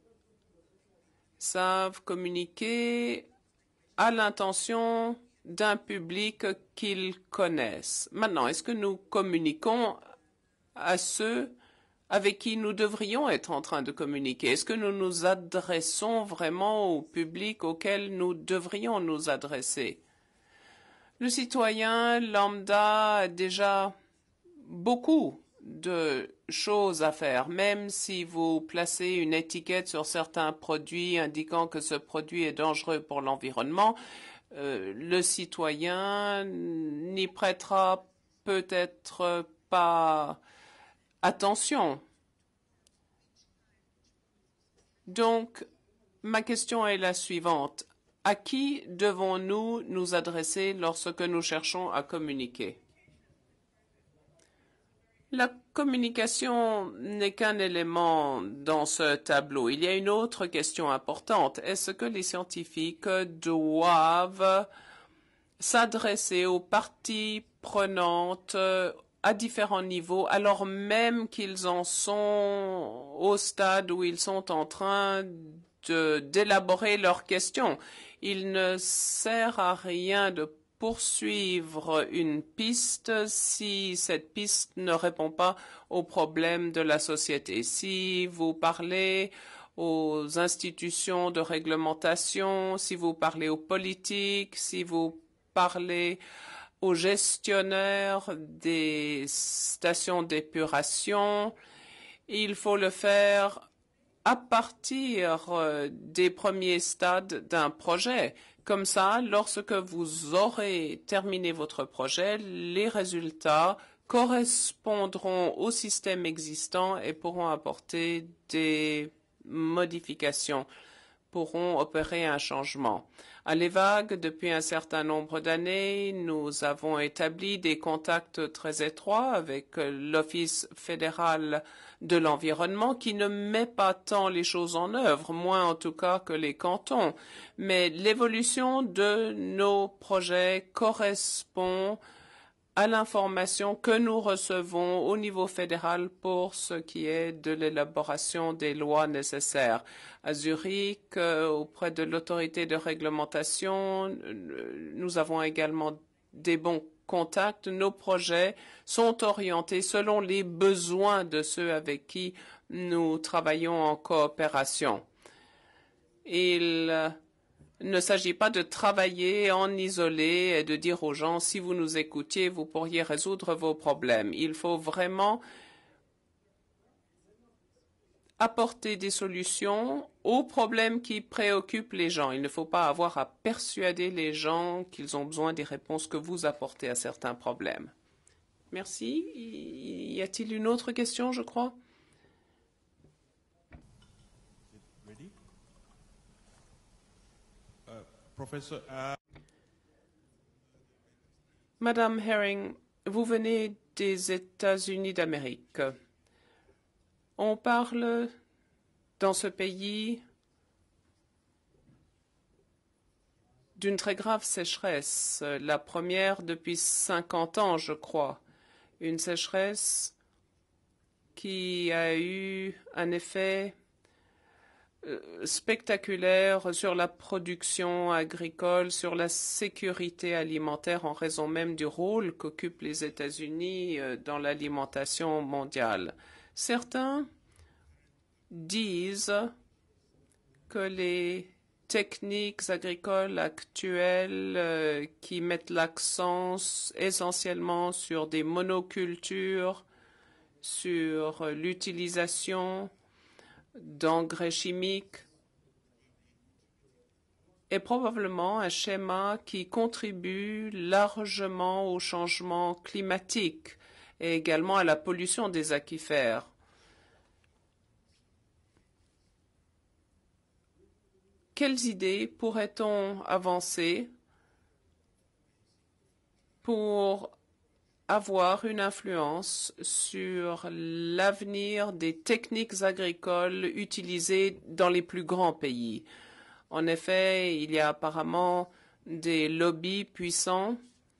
Speaker 2: à l'intention d'un public qu'ils connaissent. Maintenant, est-ce que nous communiquons à ceux avec qui nous devrions être en train de communiquer? Est-ce que nous nous adressons vraiment au public auquel nous devrions nous adresser? Le citoyen lambda a déjà beaucoup de choses à faire, même si vous placez une étiquette sur certains produits indiquant que ce produit est dangereux pour l'environnement, le citoyen n'y prêtera peut-être pas attention. Donc, ma question est la suivante. À qui devons-nous nous adresser lorsque nous cherchons à communiquer? La communication n'est qu'un élément dans ce tableau. Il y a une autre question importante. Est-ce que les scientifiques doivent s'adresser aux parties prenantes à différents niveaux, alors même qu'ils en sont au stade où ils sont en train d'élaborer leurs questions? Il ne sert à rien de poursuivre une piste si cette piste ne répond pas aux problèmes de la société. Si vous parlez aux institutions de réglementation, si vous parlez aux politiques, si vous parlez aux gestionnaires des stations d'épuration, il faut le faire à partir des premiers stades d'un projet. Comme ça, lorsque vous aurez terminé votre projet, les résultats correspondront au système existant et pourront apporter des modifications, pourront opérer un changement. À l'EVAG, depuis un certain nombre d'années, nous avons établi des contacts très étroits avec l'Office fédéral de l'environnement qui ne met pas tant les choses en œuvre, moins en tout cas que les cantons. Mais l'évolution de nos projets correspond à l'information que nous recevons au niveau fédéral pour ce qui est de l'élaboration des lois nécessaires. À Zurich, auprès de l'autorité de réglementation, nous avons également des bons contacts. Nos projets sont orientés selon les besoins de ceux avec qui nous travaillons en coopération. Ils Il ne s'agit pas de travailler en isolé et de dire aux gens, si vous nous écoutiez, vous pourriez résoudre vos problèmes. Il faut vraiment apporter des solutions aux problèmes qui préoccupent les gens. Il ne faut pas avoir à persuader les gens qu'ils ont besoin des réponses que vous apportez à certains problèmes. Merci. Y a-t-il une autre question, je crois?
Speaker 6: Professor,
Speaker 2: Madame Herring, vous venez des États-Unis d'Amérique. On parle dans ce pays d'une très grave sécheresse, la première depuis 50 ans, je crois. Une sécheresse qui a eu un effet spectaculaire sur la production agricole, sur la sécurité alimentaire en raison même du rôle qu'occupent les États-Unis dans l'alimentation mondiale. Certains disent que les techniques agricoles actuelles qui mettent l'accent essentiellement sur des monocultures, sur l'utilisation d'engrais chimiques, est probablement un schéma qui contribue largement au changement climatique et également à la pollution des aquifères. Quelles idées pourrait-on avancer pour avoir une influence sur l'avenir des techniques agricoles utilisées dans les plus grands pays? En effet, il y a apparemment des lobbies puissants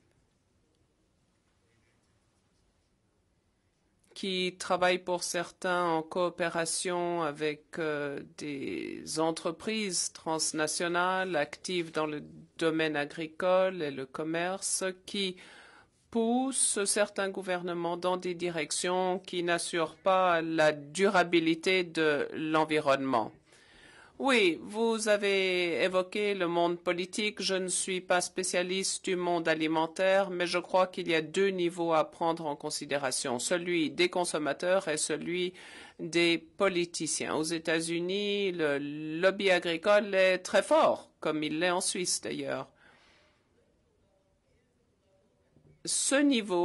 Speaker 2: qui travaillent pour certains en coopération avec des entreprises transnationales actives dans le domaine agricole et le commerce qui poussent certains gouvernements dans des directions qui n'assurent pas la durabilité de l'environnement. Oui, vous avez évoqué le monde politique. Je ne suis pas spécialiste du monde alimentaire, mais je crois qu'il y a deux niveaux à prendre en considération, celui des consommateurs et celui des politiciens. Aux États-Unis, le lobby agricole est très fort, comme il l'est en Suisse d'ailleurs. Ce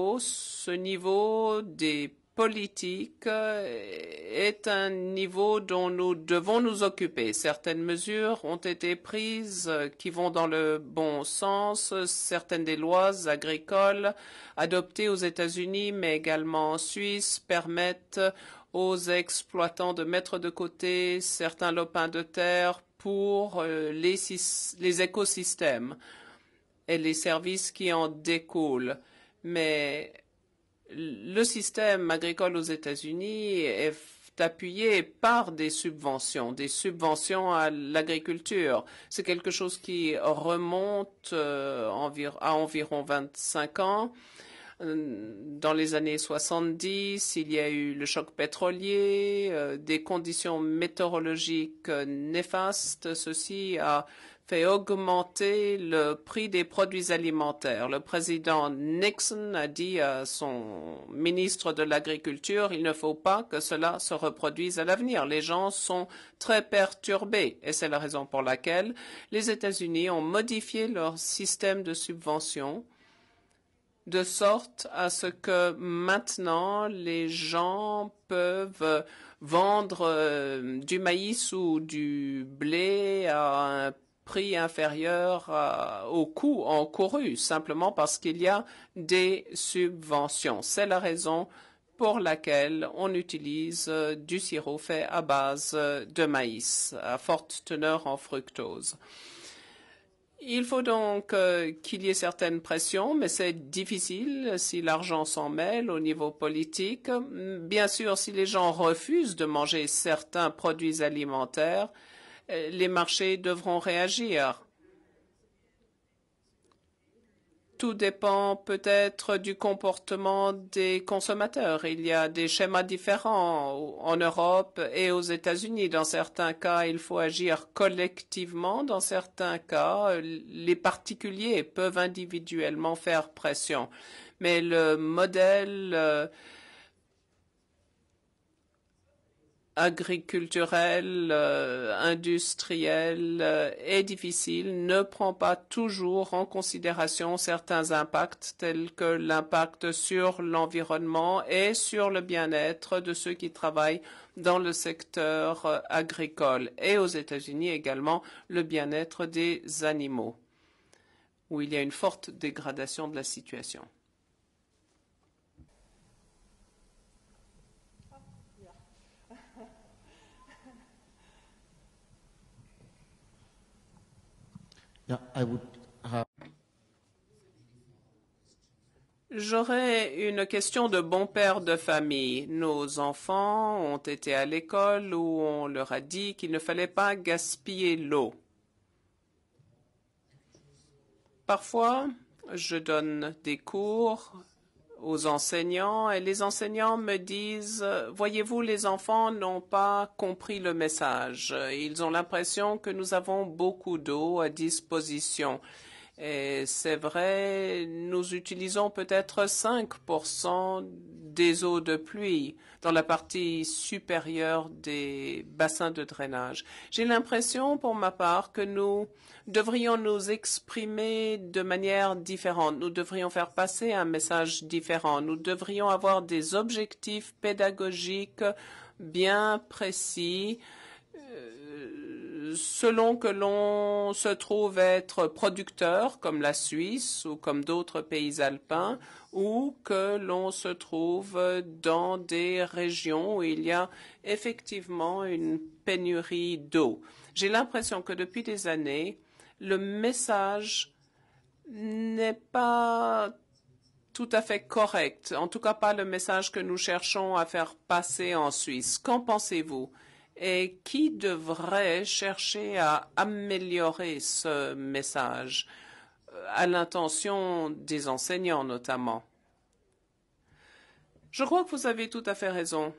Speaker 2: niveau des politique est un niveau dont nous devons nous occuper. Certaines mesures ont été prises qui vont dans le bon sens. Certaines des lois agricoles adoptées aux États-Unis, mais également en Suisse, permettent aux exploitants de mettre de côté certains lopins de terre pour les écosystèmes et les services qui en découlent. Mais le système agricole aux États-Unis est appuyé par des subventions à l'agriculture. C'est quelque chose qui remonte à environ 25 ans. Dans les années 70, il y a eu le choc pétrolier, des conditions météorologiques néfastes. Ceci a fait augmenter le prix des produits alimentaires. Le président Nixon a dit à son ministre de l'Agriculture, il ne faut pas que cela se reproduise à l'avenir. Les gens sont très perturbés et c'est la raison pour laquelle les États-Unis ont modifié leur système de subvention de sorte à ce que maintenant les gens peuvent vendre du maïs ou du blé à un prix inférieur au coût encouru, simplement parce qu'il y a des subventions. C'est la raison pour laquelle on utilise du sirop fait à base de maïs, à forte teneur en fructose. Il faut donc qu'il y ait certaines pressions, mais c'est difficile si l'argent s'en mêle au niveau politique. Bien sûr, si les gens refusent de manger certains produits alimentaires, les marchés devront réagir. tout dépend peut-être du comportement des consommateurs. Il y a des schémas différents en Europe et aux États-Unis. Dans certains cas, il faut agir collectivement. Dans certains cas, les particuliers peuvent individuellement faire pression. Mais le modèle agriculturel, industriel est difficile, ne prend pas toujours en considération certains impacts tels que l'impact sur l'environnement et sur le bien-être de ceux qui travaillent dans le secteur agricole. Et aux États-Unis également, le bien-être des animaux, où il y a une forte dégradation de la situation. J'aurais une question de bon père de famille. Nos enfants ont été à l'école où on leur a dit qu'il ne fallait pas gaspiller l'eau. Parfois, je donne des cours aux enseignants et les enseignants me disent « Voyez-vous, les enfants n'ont pas compris le message. Ils ont l'impression que nous avons beaucoup d'eau à disposition. » Et c'est vrai, nous utilisons peut-être 5% des eaux de pluie dans la partie supérieure des bassins de drainage. J'ai l'impression, pour ma part, que nous devrions nous exprimer de manière différente. Nous devrions faire passer un message différent. Nous devrions avoir des objectifs pédagogiques bien précis selon que l'on se trouve être producteur, comme la Suisse ou comme d'autres pays alpins, ou que l'on se trouve dans des régions où il y a effectivement une pénurie d'eau. J'ai l'impression que depuis des années, le message n'est pas tout à fait correct, en tout cas pas le message que nous cherchons à faire passer en Suisse. Qu'en pensez-vous? Et qui devrait chercher à améliorer ce message à l'intention des enseignants notamment? Je crois que vous avez tout à fait raison.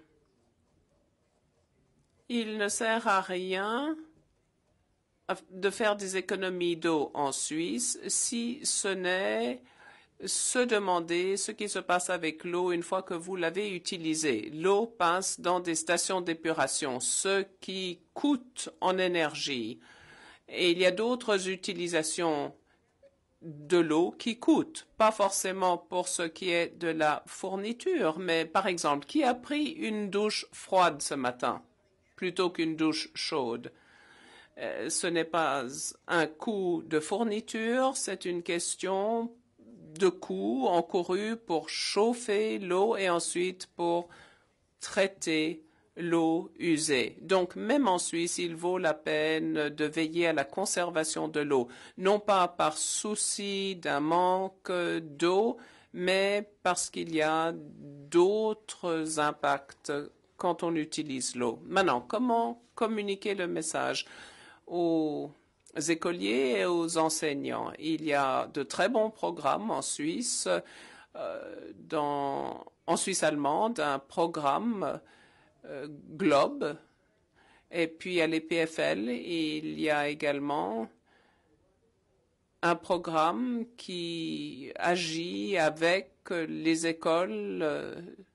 Speaker 2: Il ne sert à rien de faire des économies d'eau en Suisse si ce n'est se demander ce qui se passe avec l'eau une fois que vous l'avez utilisée. L'eau passe dans des stations d'épuration, ce qui coûte en énergie. Et il y a d'autres utilisations de l'eau qui coûtent, pas forcément pour ce qui est de la fourniture, mais par exemple, qui a pris une douche froide ce matin plutôt qu'une douche chaude? Ce n'est pas un coût de fourniture, c'est une question de coûts encourus pour chauffer l'eau et ensuite pour traiter l'eau usée. Donc, même en Suisse, il vaut la peine de veiller à la conservation de l'eau, non pas par souci d'un manque d'eau, mais parce qu'il y a d'autres impacts quand on utilise l'eau. Maintenant, comment communiquer le message aux écoliers et aux enseignants? Il y a de très bons programmes en Suisse, en Suisse allemande, un programme Globe, et puis à l'EPFL, il y a également un programme qui agit avec les écoles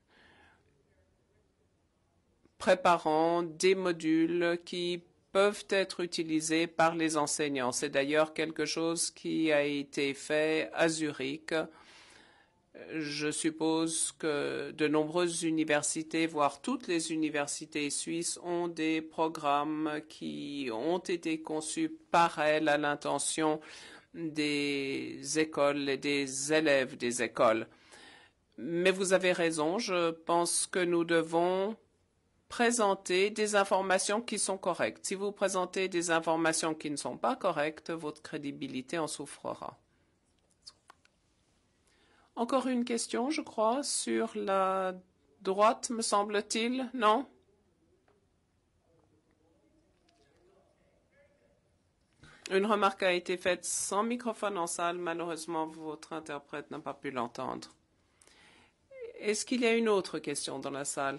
Speaker 2: préparant des modules qui peuvent être utilisés par les enseignants. C'est d'ailleurs quelque chose qui a été fait à Zurich. Je suppose que de nombreuses universités, voire toutes les universités suisses, ont des programmes qui ont été conçus par elles à l'intention des écoles et des élèves des écoles. Mais vous avez raison, je pense que nous devons présenter des informations qui sont correctes. Si vous présentez des informations qui ne sont pas correctes, votre crédibilité en souffrira. Encore une question, je crois, sur la droite, me semble-t-il, non? Une remarque a été faite sans microphone en salle. Malheureusement, votre interprète n'a pas pu l'entendre. Est-ce qu'il y a une autre question dans la salle?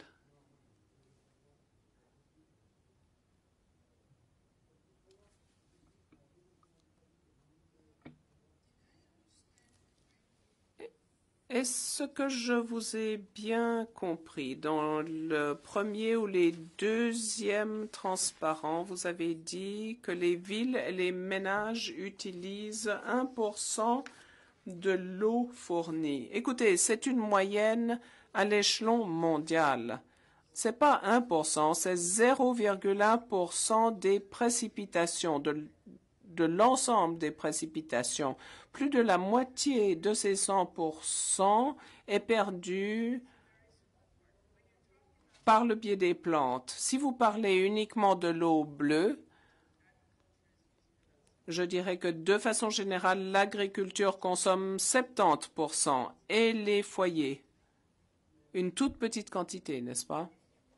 Speaker 2: Est-ce que je vous ai bien compris? Dans le premier ou les deuxièmes transparents, vous avez dit que les villes et les ménages utilisent 1% de l'eau fournie. Écoutez, c'est une moyenne à l'échelon mondial. Ce n'est pas 1%, c'est 0,1% des précipitations, de l'ensemble des précipitations. Plus de la moitié de ces 100% est perdue par le biais des plantes. Si vous parlez uniquement de l'eau bleue, je dirais que de façon générale, l'agriculture consomme 70% et les foyers. Une toute petite quantité, n'est-ce pas?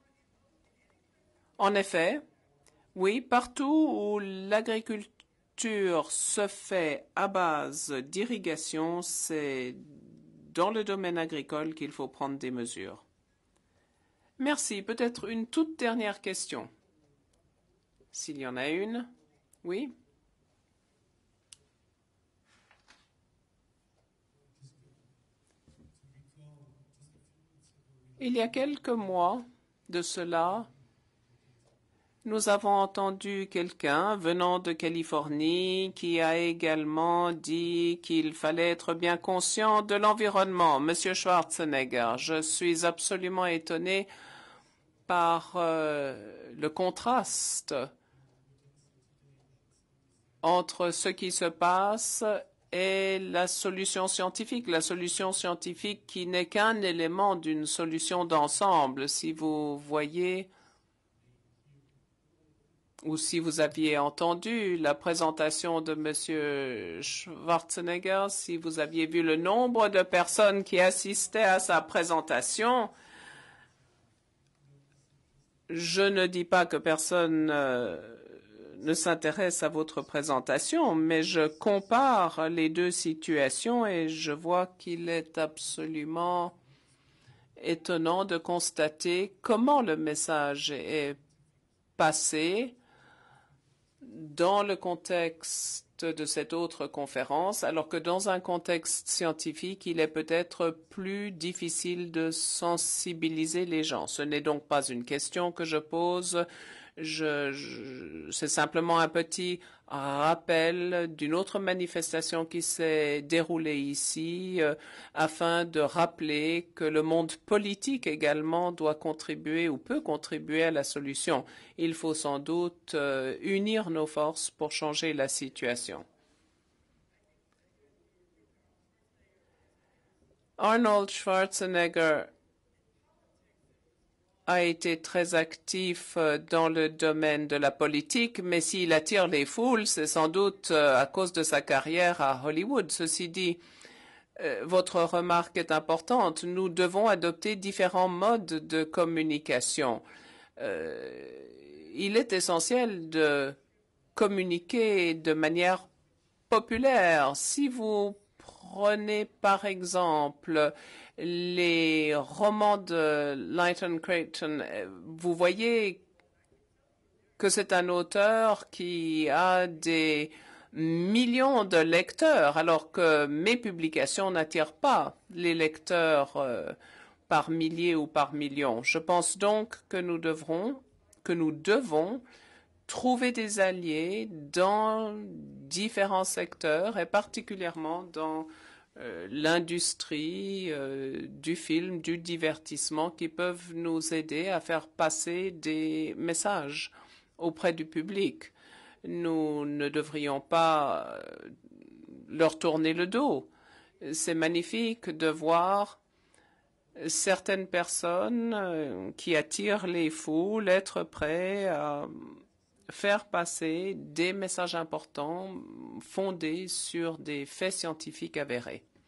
Speaker 2: En effet, oui, partout où l'agriculture se fait à base d'irrigation, c'est dans le domaine agricole qu'il faut prendre des mesures. Merci. Peut-être une toute dernière question. S'il y en a une. Oui? Il y a quelques mois de cela, nous avons entendu quelqu'un venant de Californie qui a également dit qu'il fallait être bien conscient de l'environnement. Monsieur Schwarzenegger, je suis absolument étonné par le contraste entre ce qui se passe et la solution scientifique. La solution scientifique qui n'est qu'un élément d'une solution d'ensemble. Si vous voyez ou si vous aviez entendu la présentation de M. Schwarzenegger, si vous aviez vu le nombre de personnes qui assistaient à sa présentation, je ne dis pas que personne ne s'intéresse à votre présentation, mais je compare les deux situations et je vois qu'il est absolument étonnant de constater comment le message est passé dans le contexte de cette autre conférence, alors que dans un contexte scientifique, il est peut-être plus difficile de sensibiliser les gens. Ce n'est donc pas une question que je pose. C'est simplement un petit rappel d'une autre manifestation qui s'est déroulée ici afin de rappeler que le monde politique également doit contribuer ou peut contribuer à la solution. Il faut sans doute unir nos forces pour changer la situation. Arnold Schwarzenegger a été très actif dans le domaine de la politique, mais s'il attire les foules, c'est sans doute à cause de sa carrière à Hollywood. Ceci dit, votre remarque est importante. Nous devons adopter différents modes de communication. Il est essentiel de communiquer de manière populaire. Si vous prenez par exemple les romans de Lytton Creighton, vous voyez que c'est un auteur qui a des millions de lecteurs, alors que mes publications n'attirent pas les lecteurs par milliers ou par millions. Je pense donc que nous devons trouver des alliés dans différents secteurs et particulièrement dans l'industrie du film, du divertissement, qui peuvent nous aider à faire passer des messages auprès du public. Nous ne devrions pas leur tourner le dos. C'est magnifique de voir certaines personnes qui attirent les foules être prêts à faire passer des messages importants fondés sur des faits scientifiques avérés.